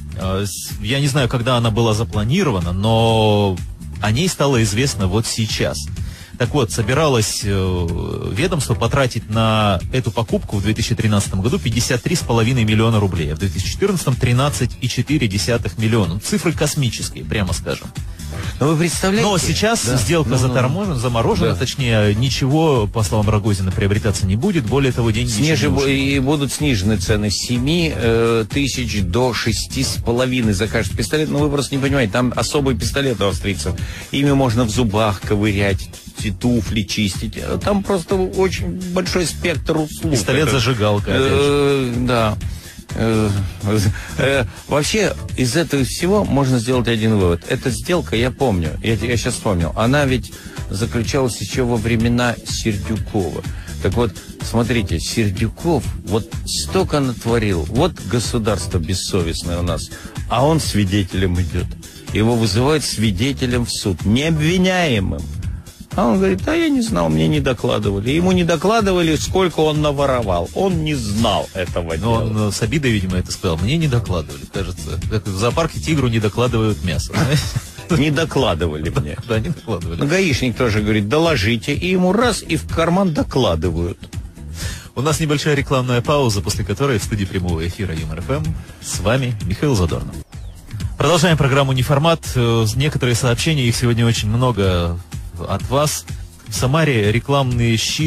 Я не знаю, когда она была запланирована, но о ней стало известно вот сейчас. Так вот, собиралось э, ведомство потратить на эту покупку в две тысячи тринадцатом году пятьдесят три с половиной миллиона рублей, а в две тысячи четырнадцатом тринадцать и четыре десятых миллиона. Цифры космические, прямо скажем. Но вы представляете? Но сейчас да. сделка ну, заторможена, заморожена, да. точнее, ничего, по словам Рогозина, приобретаться не будет. Более того, деньги Снижи, и будут снижены цены с семи э, тысяч до шести с половиной за каждый пистолет. Но вы просто не понимаете, там особый пистолет у австрийцев. Ими можно в зубах ковырять, туфли чистить. Там просто очень большой спектр услуг. Пистолет-зажигалка. Э, да. Э, э, вообще, из этого всего можно сделать один вывод. Эта сделка, я помню, я, я сейчас вспомнил, она ведь заключалась еще во времена Сердюкова. Так вот, смотрите, Сердюков вот столько натворил. Вот государство бессовестное у нас, а он свидетелем идет. Его вызывают свидетелем в суд, необвиняемым. А он говорит, а я не знал, мне не докладывали. Ему не докладывали, сколько он наворовал. Он не знал этого Но дела. Он с обидой, видимо, это сказал. Мне не докладывали, кажется. Как в зоопарке тигру не докладывают мясо. Не докладывали мне. Да, не докладывали. Гаишник тоже говорит, доложите. И ему раз, и в карман докладывают. У нас небольшая рекламная пауза, после которой в студии прямого эфира Юмор эф эм с вами Михаил Задорнов. Продолжаем программу «Неформат». Некоторые сообщения, их сегодня очень много от вас. В Самаре рекламный щит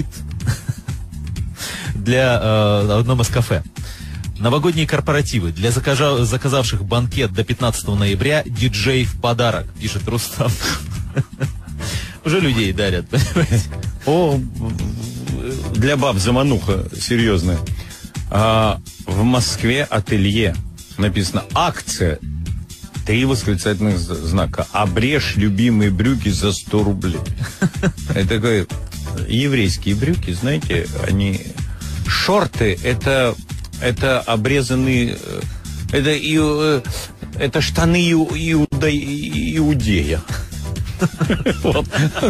для э, одном из кафе. Новогодние корпоративы для закажа, заказавших банкет до пятнадцатого ноября. Диджей в подарок, пишет Рустам. Уже людей дарят, понимаете? О, для баб замануха серьезная. А, в Москве ателье написано «Акция». Три восклицательных знака. Обрежь любимые брюки за сто рублей. Это такое еврейские брюки, знаете, они... Шорты, это, это обрезанные... Это, и, это штаны иуда, иудея. Вот.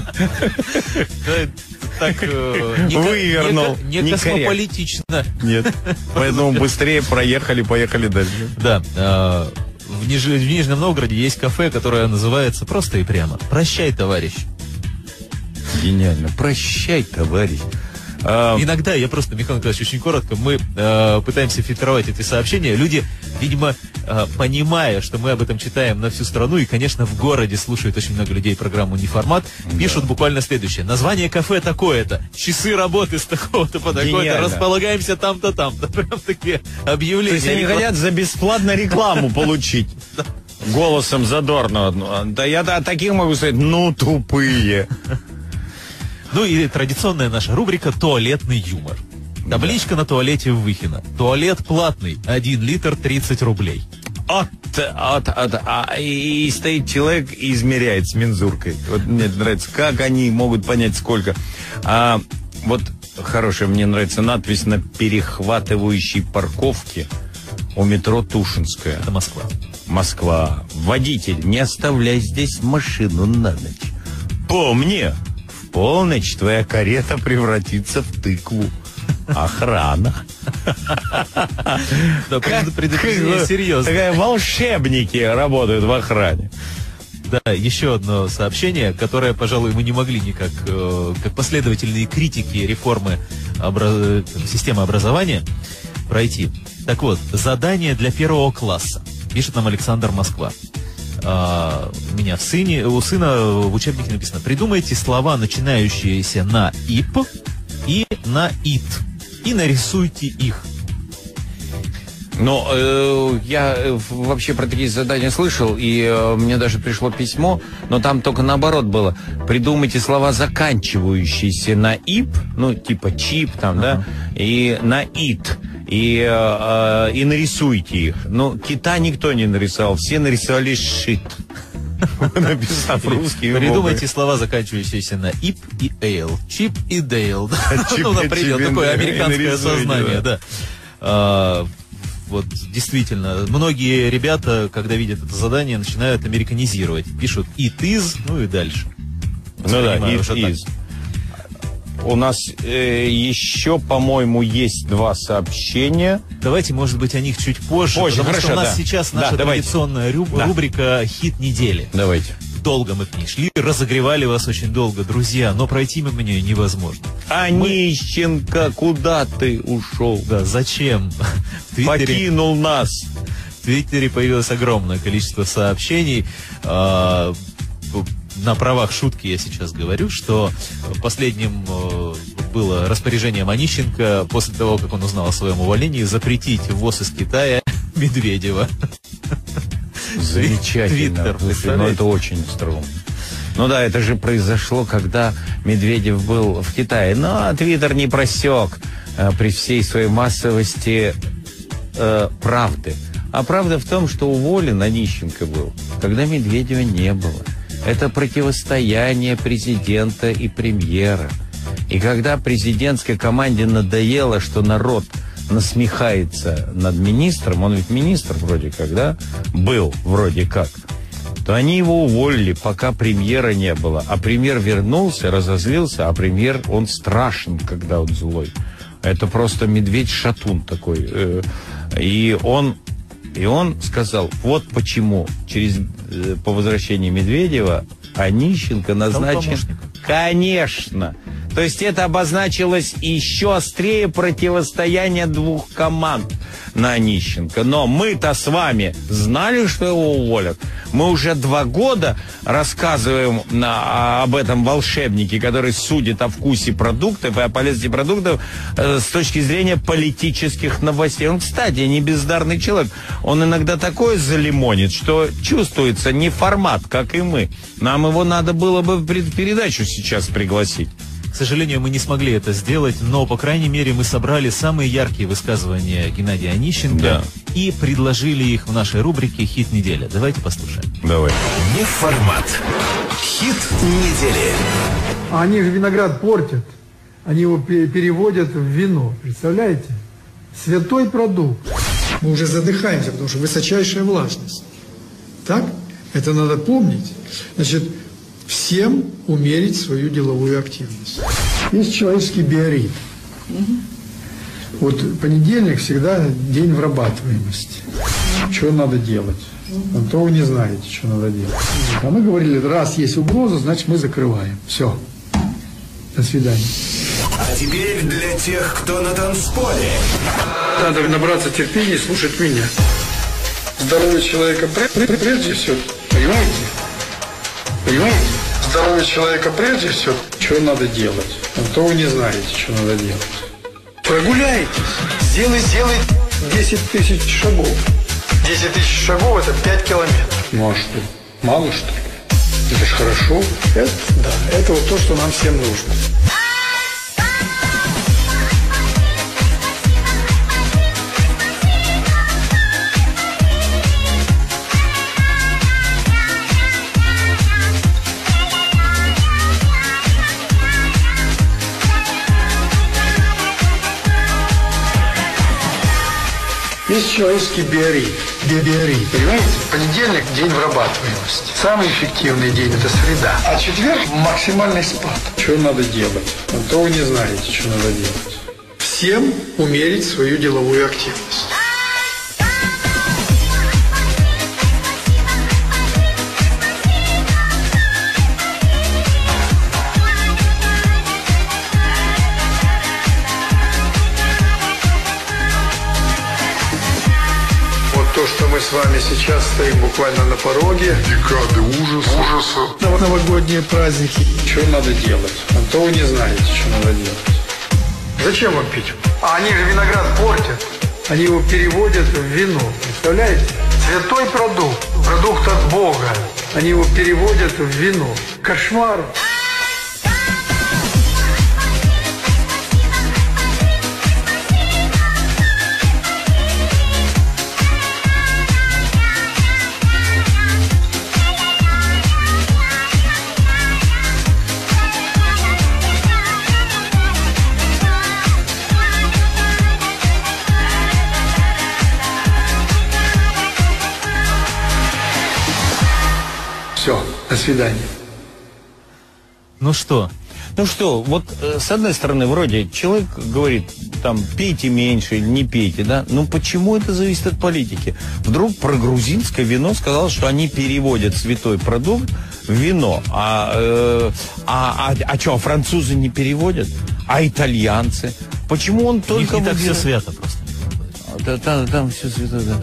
Так, вывернул. Не космополитично. Нет. Поэтому быстрее проехали, поехали дальше. Да. В, Ниж... в Нижнем Новгороде есть кафе, которое называется просто и прямо «Прощай, товарищ». Гениально. «Прощай, товарищ». А... Иногда, я просто, Михаил Николаевич, очень коротко, мы э, пытаемся фильтровать эти сообщения. Люди, видимо, э, понимая, что мы об этом читаем на всю страну, и, конечно, в городе слушают очень много людей программу «Неформат», да. Пишут буквально следующее. Название кафе такое-то, часы работы с такого-то по такой-то, располагаемся там-то, там-то. Прям такие объявления. То есть они хотят за бесплатно рекламу получить. Голосом Задорнова. Да я таких могу сказать, ну, тупые. Ну и традиционная наша рубрика «Туалетный юмор». Табличка да. на туалете в Выхино. Туалет платный, один литр тридцать рублей. от, от, от, а, и стоит человек и измеряет с мензуркой. Вот мне это нравится, как они могут понять сколько. А вот хорошая, мне нравится надпись на перехватывающей парковке у метро Тушинская. Это Москва. Москва. Водитель, не оставляй здесь машину на ночь. Помни, в полночь твоя карета превратится в тыкву. Охрана. Да, предупреждение серьезно. Такая волшебники работают в охране. Да, еще одно сообщение, которое, пожалуй, мы не могли никак, э, как последовательные критики реформы образ... системы образования пройти. Так вот, задание для первого класса. Пишет нам Александр, Москва. А, у меня в сыне, у сына в учебнике написано: придумайте слова, начинающиеся на «ип» и на «ит», и нарисуйте их. Но э, я вообще про такие задания слышал, и э, мне даже пришло письмо, но там только наоборот было. Придумайте слова, заканчивающиеся на «ип», ну, типа «чип», там, ага. да, и на «ит». И, э, и нарисуйте их. Ну, кита никто не нарисовал, все нарисовали «шит». Написав русский. Придумайте слова, заканчивающиеся на «ип» и «эйл». «Чип» и «дейл». Ну, например, такое американское сознание, да. Вот, действительно, многие ребята, когда видят это задание, начинают американизировать. Пишут «it is», ну и дальше. Ну да, «it is». У нас э, еще, по-моему, есть два сообщения. Давайте, может быть, о них чуть позже. Позже, потому хорошо, что у нас да. сейчас да, наша давайте. традиционная руб- да. рубрика «Хит недели». Давайте. Долго мы к ней шли, разогревали вас очень долго, друзья, но пройти мимо нее невозможно. Онищенко, мы... куда ты ушел? Да, зачем? В Твиттере... Покинул нас. В Твиттере появилось огромное количество сообщений. А, на правах шутки я сейчас говорю, что последним было распоряжение Онищенко после того, как он узнал о своем увольнении, запретить ввоз из Китая Медведева. Замечательно. Твиттер, ну, это очень строго. Ну да, это же произошло, когда Медведев был в Китае. Но Твиттер не просек э, при всей своей массовости э, правды. А правда в том, что уволен Онищенко был, когда Медведева не было. Это противостояние президента и премьера. И когда президентской команде надоело, что народ насмехается над министром, он ведь министр вроде как, да, был вроде как, то они его уволили, пока премьера не было. А премьер вернулся, разозлился, а премьер, он страшен, когда он злой. Это просто медведь-шатун такой. И он, и он сказал, вот почему через, по возвращении Медведева Онищенко назначен... Конечно. То есть это обозначилось еще острее противостояние двух команд на Онищенко. Но мы-то с вами знали, что его уволят. Мы уже два года рассказываем на, об этом волшебнике, который судит о вкусе продуктов и о полезности продуктов э, с точки зрения политических новостей. Он, кстати, не бездарный человек. Он иногда такое залимонит, что чувствуется не формат, как и мы. Нам его надо было бы в передачу сейчас пригласить. К сожалению, мы не смогли это сделать, но, по крайней мере, мы собрали самые яркие высказывания Геннадия Онищенко да. и предложили их в нашей рубрике «Хит недели». Давайте послушаем. Давай. Не формат. Хит недели. Они же виноград портят. Они его переводят в вино. Представляете? Святой продукт. Мы уже задыхаемся, потому что высочайшая влажность. Так? Это надо помнить. Значит, всем умерить свою деловую активность. Есть человеческий биоритм. Угу. Вот понедельник всегда день вырабатываемости. Что надо делать? А то вы не знаете, что надо делать. А мы говорили, раз есть угроза, значит мы закрываем. Все. До свидания. А теперь для тех, кто на танцполе. Надо набраться терпения и слушать меня. Здоровье человека прежде всего. Понимаете? Понимаете? Здоровье человека прежде всего. Что надо делать? А то вы не знаете, что надо делать. Прогуляйтесь. Сделай, сделай десять тысяч шагов. десять тысяч шагов – это пять километров. Ну а что? Мало что ли? Это ж хорошо. Это, да, это вот то, что нам всем нужно. Есть человеческий биоритм, биоритм, понимаете? Понедельник – день вырабатываемости. Самый эффективный день – это среда. А четверг – максимальный спад. Что надо делать? А то вы не знаете, что надо делать. Всем умерить свою деловую активность. То, что мы с вами сейчас стоим буквально на пороге. Декады ужаса. ужаса. Новогодние праздники. Что надо делать? А то вы не знаете, что надо делать. Зачем вам пить? А они же виноград портят. Они его переводят в вино. Представляете? Святой продукт. Продукт от Бога. Они его переводят в вино. Кошмар. Все, до свидания. Ну что? Ну что, вот э, с одной стороны, вроде человек говорит, там, пейте меньше или не пейте, да? Но почему это зависит от политики? Вдруг про грузинское вино сказал, что они переводят святой продукт в вино. А, э, а, а, а что, а французы не переводят? А итальянцы? Почему он только... У них не так выбирает... все свято просто. Да, там, там все свято, да.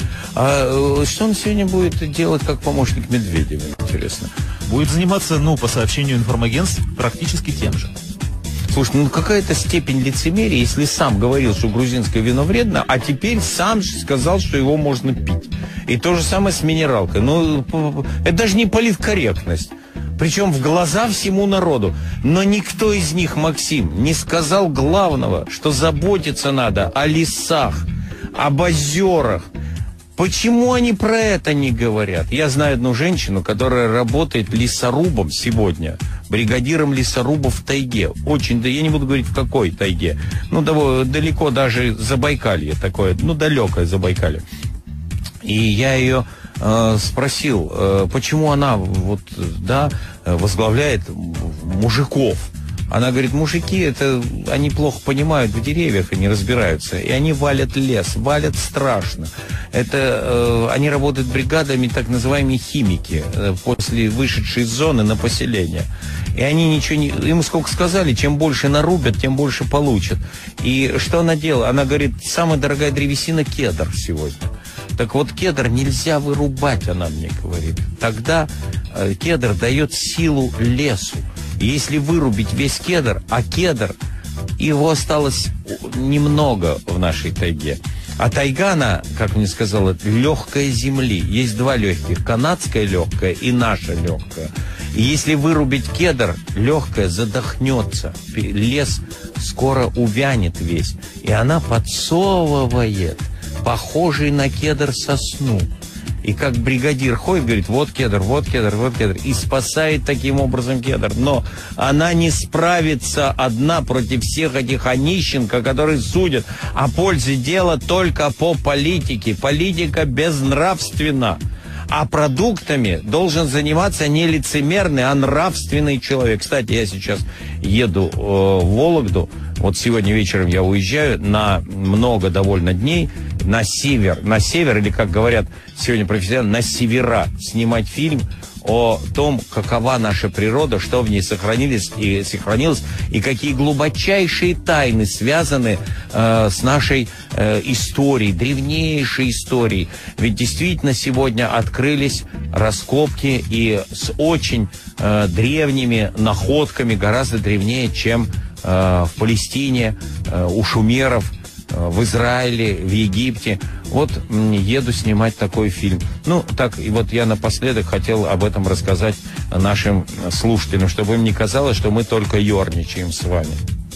А что он сегодня будет делать как помощник Медведева, интересно? Будет заниматься, ну, по сообщению информагентств, практически тем же. Слушай, ну какая-то степень лицемерия, если сам говорил, что грузинское вино вредно, а теперь сам же сказал, что его можно пить. И то же самое с минералкой. Ну, это даже не политкорректность. Причем в глаза всему народу. Но никто из них, Максим, не сказал главного, что заботиться надо о лесах, об озерах. Почему они про это не говорят? Я знаю одну женщину, которая работает лесорубом сегодня, бригадиром лесорубов в тайге. Очень, да я не буду говорить в какой тайге. Ну, далеко даже Забайкалье такое, ну, далекое Забайкалье. И я ее э, спросил, э, почему она вот, да, возглавляет мужиков. Она говорит, мужики, это они плохо понимают в деревьях и не разбираются. И они валят лес, валят страшно. Это э, они работают бригадами, так называемые химики, э, после вышедшей зоны на поселение. И они ничего не... Им сколько сказали, чем больше нарубят, тем больше получат. И что она делала? Она говорит, самая дорогая древесина кедр сегодня. Так вот, кедр нельзя вырубать, она мне говорит. Тогда э, кедр дает силу лесу. Если вырубить весь кедр, а кедр, его осталось немного в нашей тайге. А тайга, она, как мне сказала, легкая земли. Есть два легких, канадская легкая и наша легкая. И если вырубить кедр, легкая задохнется. Лес скоро увянет весь. И она подсовывает похожий на кедр сосну. И как бригадир ходит, говорит, вот кедр, вот кедр, вот кедр. И спасает таким образом кедр. Но она не справится одна против всех этих Онищенко, которые судят о пользе дела только по политике. Политика безнравственна. А продуктами должен заниматься не лицемерный, а нравственный человек. Кстати, я сейчас еду э, в Вологду. Вот сегодня вечером я уезжаю на много довольно дней на север, на север, или, как говорят сегодня профессионалы, на севера, снимать фильм о том, какова наша природа, что в ней сохранилось и, сохранилось, и какие глубочайшие тайны связаны э, с нашей э, историей, древнейшей историей. Ведь действительно сегодня открылись раскопки и с очень э, древними находками, гораздо древнее, чем э, в Палестине, э, у шумеров, в Израиле, в Египте. Вот еду снимать такой фильм. Ну, так, и вот я напоследок хотел об этом рассказать нашим слушателям, чтобы им не казалось, что мы только ерничаем с вами.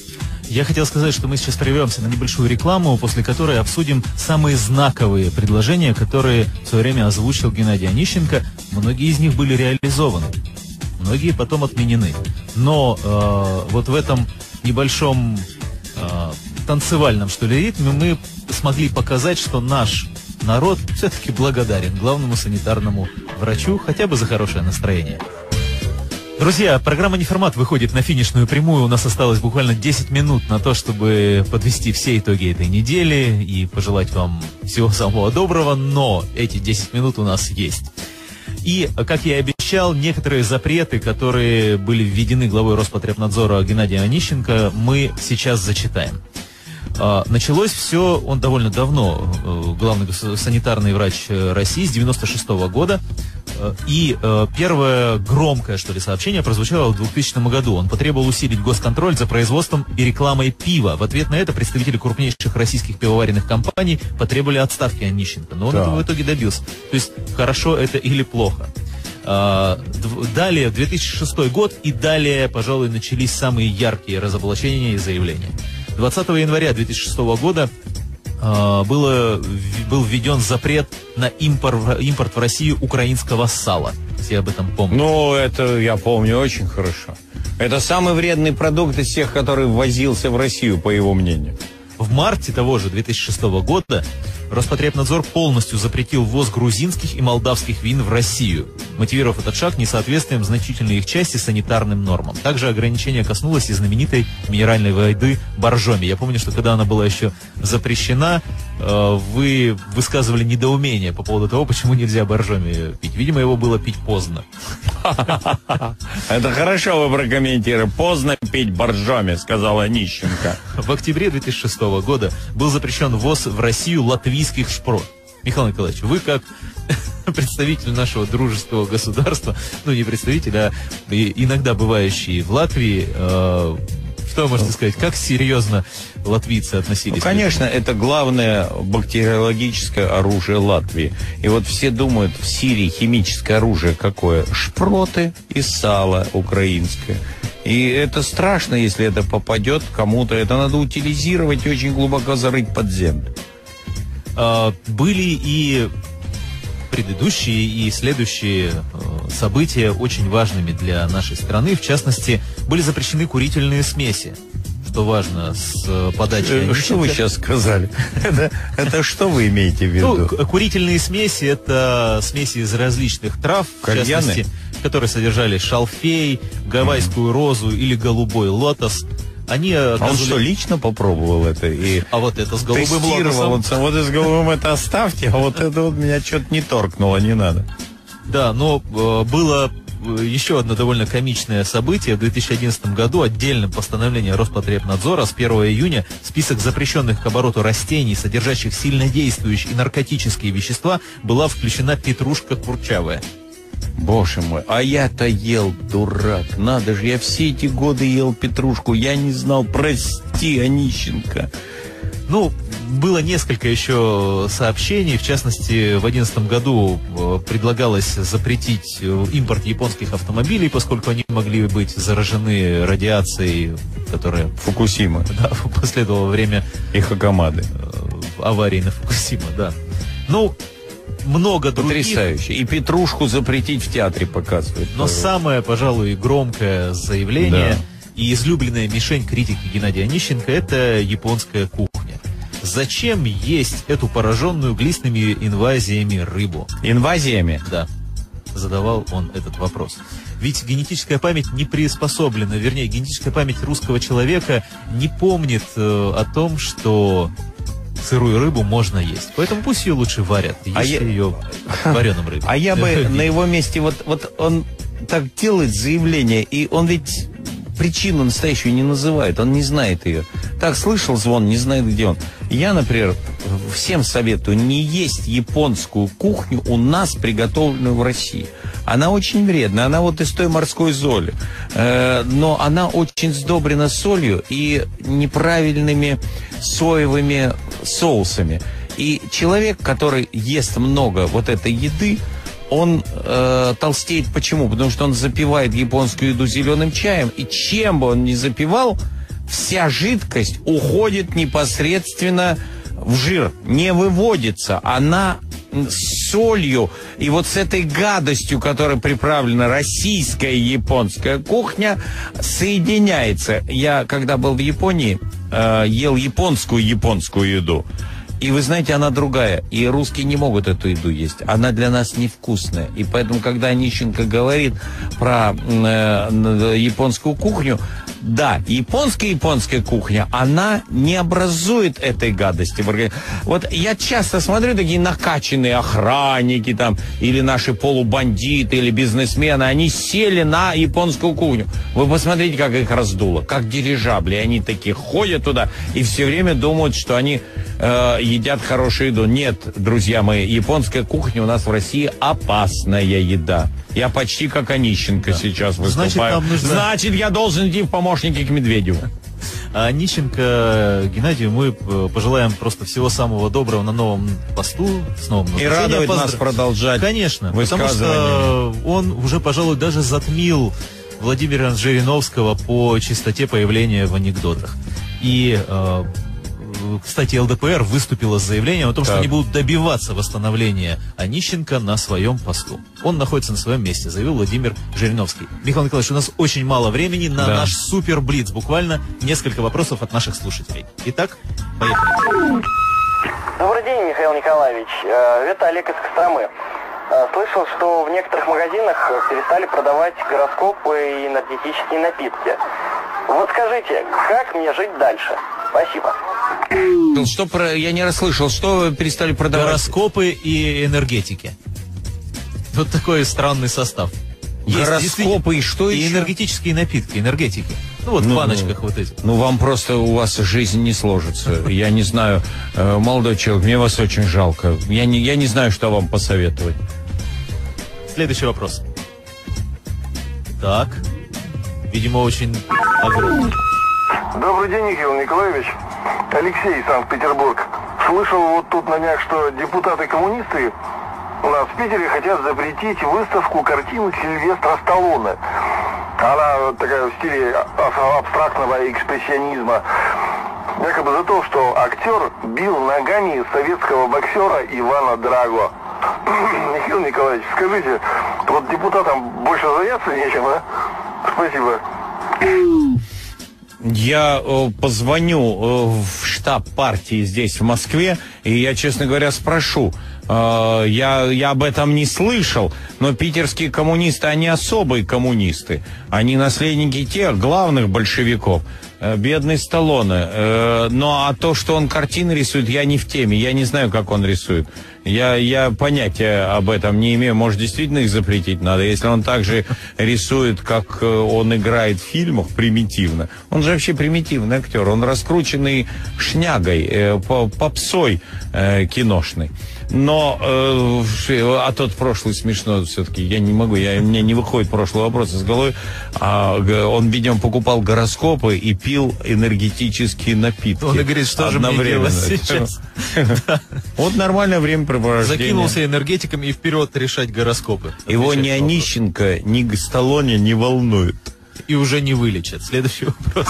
Я хотел сказать, что мы сейчас прервемся на небольшую рекламу, после которой обсудим самые знаковые предложения, которые в свое время озвучил Геннадий Онищенко. Многие из них были реализованы, многие потом отменены. Но э, вот в этом небольшом э, танцевальном, что ли, ритме мы смогли показать, что наш народ все-таки благодарен главному санитарному врачу хотя бы за хорошее настроение. Друзья, программа «Неформат» выходит на финишную прямую. У нас осталось буквально десять минут на то, чтобы подвести все итоги этой недели и пожелать вам всего самого доброго, но эти десять минут у нас есть. И, как я и обещал, некоторые запреты, которые были введены главой Роспотребнадзора Геннадием Онищенко, мы сейчас зачитаем. Началось все, он довольно давно, главный санитарный врач России, с девяносто шестого года. И первое громкое, что ли, сообщение прозвучало в двухтысячном году. Он потребовал усилить госконтроль за производством и рекламой пива. В ответ на это представители крупнейших российских пивоваренных компаний потребовали отставки Онищенко. Но он да. этого в итоге добился. То есть, хорошо это или плохо. Далее, две тысячи шестой год, и далее, пожалуй, начались самые яркие разоблачения и заявления. двадцатого января две тысячи шестого года э, было, был введен запрет на импорт, импорт в Россию украинского сала. Все об этом помнят. Ну, это я помню очень хорошо. Это самый вредный продукт из всех, который ввозился в Россию, по его мнению. В марте того же две тысячи шестого года Роспотребнадзор полностью запретил ввоз грузинских и молдавских вин в Россию, мотивировав этот шаг несоответствием значительной их части санитарным нормам. Также ограничение коснулось и знаменитой минеральной воды Боржоми. Я помню, что когда она была еще запрещена, вы высказывали недоумение по поводу того, почему нельзя Боржоми пить. Видимо, его было пить поздно. Это хорошо вы прокомментировали. Поздно пить Боржоми, сказала Онищенко. В октябре две тысячи шестого года был запрещен ввоз в Россию латвийских шпрот. Михаил Николаевич, вы как представитель нашего дружеского государства, ну не представитель, а иногда бывающий в Латвии, э, что можете сказать, как серьезно латвийцы относились? Ну, конечно, это главное бактериологическое оружие Латвии. И вот все думают, в Сирии химическое оружие какое? Шпроты и сало украинское. И это страшно, если это попадет кому-то. Это надо утилизировать и очень глубоко зарыть под землю. А, были и предыдущие, и следующие события очень важными для нашей страны. В частности, были запрещены курительные смеси. Что важно, с подачи Онищенко. Что вы сейчас сказали? Это, это что вы имеете в виду? Ну, курительные смеси — это смеси из различных трав, Кальяны? в частности, которые содержали шалфей, гавайскую розу или голубой лотос. Они оказывали... А он что, лично попробовал это? И а вот это с голубым лотосом? лотосом. Вот и с голубым это оставьте, а вот это вот меня что-то не торкнуло, не надо. Да, но э, было еще одно довольно комичное событие. В две тысячи одиннадцатом году отдельным постановлением Роспотребнадзора с первого июня в список запрещенных к обороту растений, содержащих сильнодействующие и наркотические вещества, была включена петрушка курчавая. Боже мой, а я-то ел, дурак. Надо же, я все эти годы ел петрушку. Я не знал, прости, Онищенко. Ну, было несколько еще сообщений. В частности, в две тысячи одиннадцатом году предлагалось запретить импорт японских автомобилей, поскольку они могли быть заражены радиацией, которая... Фукусима. Да, последовало во время... И Хакамады. Аварии на Фукусима, да. Ну... Много других. Потрясающе. И петрушку запретить в театре показывают. Но самое, пожалуй, громкое заявление, да, и излюбленная мишень критики Геннадия Онищенко — это японская кухня. Зачем есть эту пораженную глистными инвазиями рыбу? Инвазиями? Да. Задавал он этот вопрос. Ведь генетическая память не приспособлена, вернее, генетическая память русского человека не помнит э, о том, что... сырую рыбу можно есть. Поэтому пусть ее лучше варят. Есть а ее я... вареным рыбой. А я бы на его месте, вот, вот он так делает заявление, и он ведь причину настоящую не называет, он не знает ее. Так, слышал звон, не знает, где он. Я, например, всем советую не есть японскую кухню у нас, приготовленную в России. Она очень вредная, она вот из той морской соли. Э, но она очень сдобрена солью и неправильными соевыми соусами. И человек, который ест много вот этой еды, он э, толстеет. Почему? Потому что он запивает японскую еду зеленым чаем, и чем бы он ни запивал, вся жидкость уходит непосредственно в жир, не выводится. Она с солью и вот с этой гадостью, которая приправлена российская и японская кухня, соединяется. Я, когда был в Японии, э, ел японскую японскую еду. И вы знаете, она другая. И русские не могут эту еду есть. Она для нас невкусная. И поэтому, когда Онищенко говорит про э, японскую кухню, да, японская японская кухня, она не образует этой гадости. Вот я часто смотрю такие накачанные охранники там, или наши полубандиты, или бизнесмены, они сели на японскую кухню. Вы посмотрите, как их раздуло, как дирижабли. Они такие ходят туда и все время думают, что они э, едят хорошую еду. Нет, друзья мои, японская кухня у нас в России опасная еда. Я почти как Онищенко да. сейчас выступаю. Значит, нам нужно... Значит, я должен идти в помощники к Медведеву. А Онищенко Геннадию мы пожелаем просто всего самого доброго на новом посту, с новым назначением. И радовать Поздрав... нас продолжать. Конечно, потому что он уже, пожалуй, даже затмил Владимира Жириновского по частоте появления в анекдотах. И... Э, кстати, эл дэ пэ эр выступила с заявлением о том, так. что они будут добиваться восстановления Онищенко на своем посту. Он находится на своем месте, заявил Владимир Жириновский. Михаил Николаевич, у нас очень мало времени на да. наш супер-блиц. Буквально несколько вопросов от наших слушателей. Итак, поехали. Добрый день, Михаил Николаевич. Это Олег из Костромы. Слышал, что в некоторых магазинах перестали продавать гороскопы и энергетические напитки. Вот скажите, как мне жить дальше? Спасибо. Что про... Я не расслышал, что перестали продавать? Гороскопы и энергетики. Вот такой странный состав. Гороскопы и что и еще? И энергетические напитки, энергетики. Ну вот ну, в баночках ну, вот эти. Ну вам просто, у вас жизнь не сложится. Я не знаю, молодой человек, мне вас очень жалко. Я не, я не знаю, что вам посоветовать. Следующий вопрос. Так. Видимо, очень огромный. Добрый день, Михаил Николаевич. Алексей, Санкт-Петербург. Слышал вот тут на днях, что депутаты-коммунисты у нас в Питере хотят запретить выставку картин Сильвестра Сталлоне. Она такая в стиле абстрактного экспрессионизма. Якобы за то, что актер бил ногами советского боксера Ивана Драго. Михаил Николаевич, скажите, вот депутатам больше заняться нечем, а? Спасибо. Я э, позвоню э, в штаб партии здесь, в Москве, и я, честно говоря, спрошу. Э, я, я об этом не слышал, но питерские коммунисты, они особые коммунисты. Они наследники тех главных большевиков. Э, бедный Сталлоне. Э, ну, а то, что он картины рисует, я не в теме. Я не знаю, как он рисует. Я, я понятия об этом не имею. Может, действительно их запретить надо? Если он так же рисует, как он играет в фильмах, примитивно. Он же вообще примитивный актер. Он раскрученный шнягой, э, попсой э, киношной. Но, э, а тот прошлый смешно все-таки, я не могу, я, мне не выходит прошлый вопрос из головы. А, он, видимо, покупал гороскопы и пил энергетические напитки. Он и говорит, что же мне делать сейчас? Вот нормальное времяпрепровождение. Закинулся энергетиком и вперед решать гороскопы. Его ни Онищенко, ни Сталлоне не волнует. И уже не вылечат. Следующий вопрос.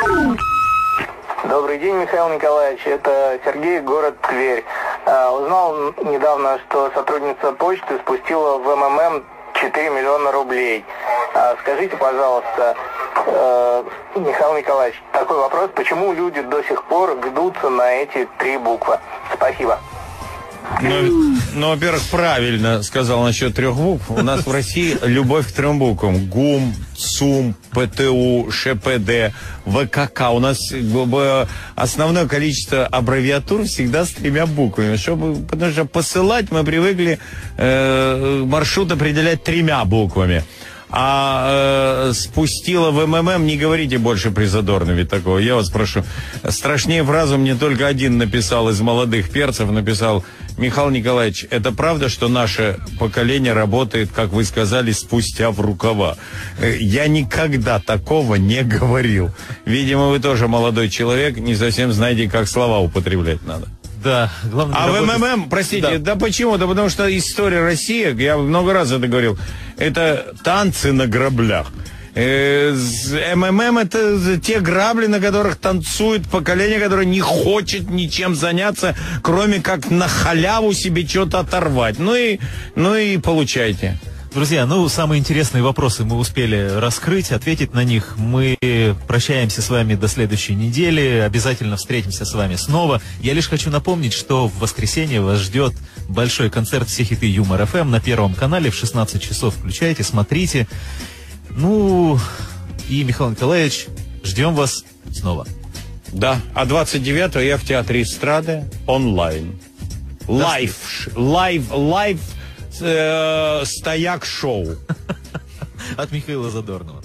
Добрый день, Михаил Николаевич. Это Сергей, город Тверь. А, узнал недавно, что сотрудница почты спустила в эм эм эм четыре миллиона рублей. А, скажите, пожалуйста, э, Михаил Николаевич, такой вопрос. Почему люди до сих пор гнутся на эти три буквы? Спасибо. Ну, ну, во-первых, правильно сказал насчет трех букв. У нас в России любовь к трем буквам. ГУМ, ЦУМ, ПТУ, ШПД, ВКК. У нас основное количество аббревиатур всегда с тремя буквами. Чтобы, потому что посылать мы привыкли э, маршрут определять тремя буквами. А э, спустила в эм эм эм, не говорите больше при Задорнове такого, я вас прошу. Страшнее фразу мне только один написал из молодых перцев, написал: Михаил Николаевич, это правда, что наше поколение работает, как вы сказали, спустя в рукава? Я никогда такого не говорил. Видимо, вы тоже молодой человек, не совсем знаете, как слова употреблять надо. Да, главное. А работать... в эм эм эм, простите, да. да почему? Да потому что история России, я много раз это говорил, это танцы на граблях. эм эм эм это те грабли, на которых танцует поколение, которое не хочет ничем заняться, кроме как на халяву себе что-то оторвать. Ну и, ну и получайте. Друзья, ну, самые интересные вопросы мы успели раскрыть, ответить на них. Мы прощаемся с вами до следующей недели. Обязательно встретимся с вами снова. Я лишь хочу напомнить, что в воскресенье вас ждет большой концерт «Все хиты Юмор эф эм» на Первом канале в шестнадцать часов. Включайте, смотрите. Ну, и, Михаил Николаевич, ждем вас снова. Да, а двадцать девятого я в Театре эстрады онлайн. Лайв, лайв, лайв, э, стояк шоу. От Михаила Задорнова.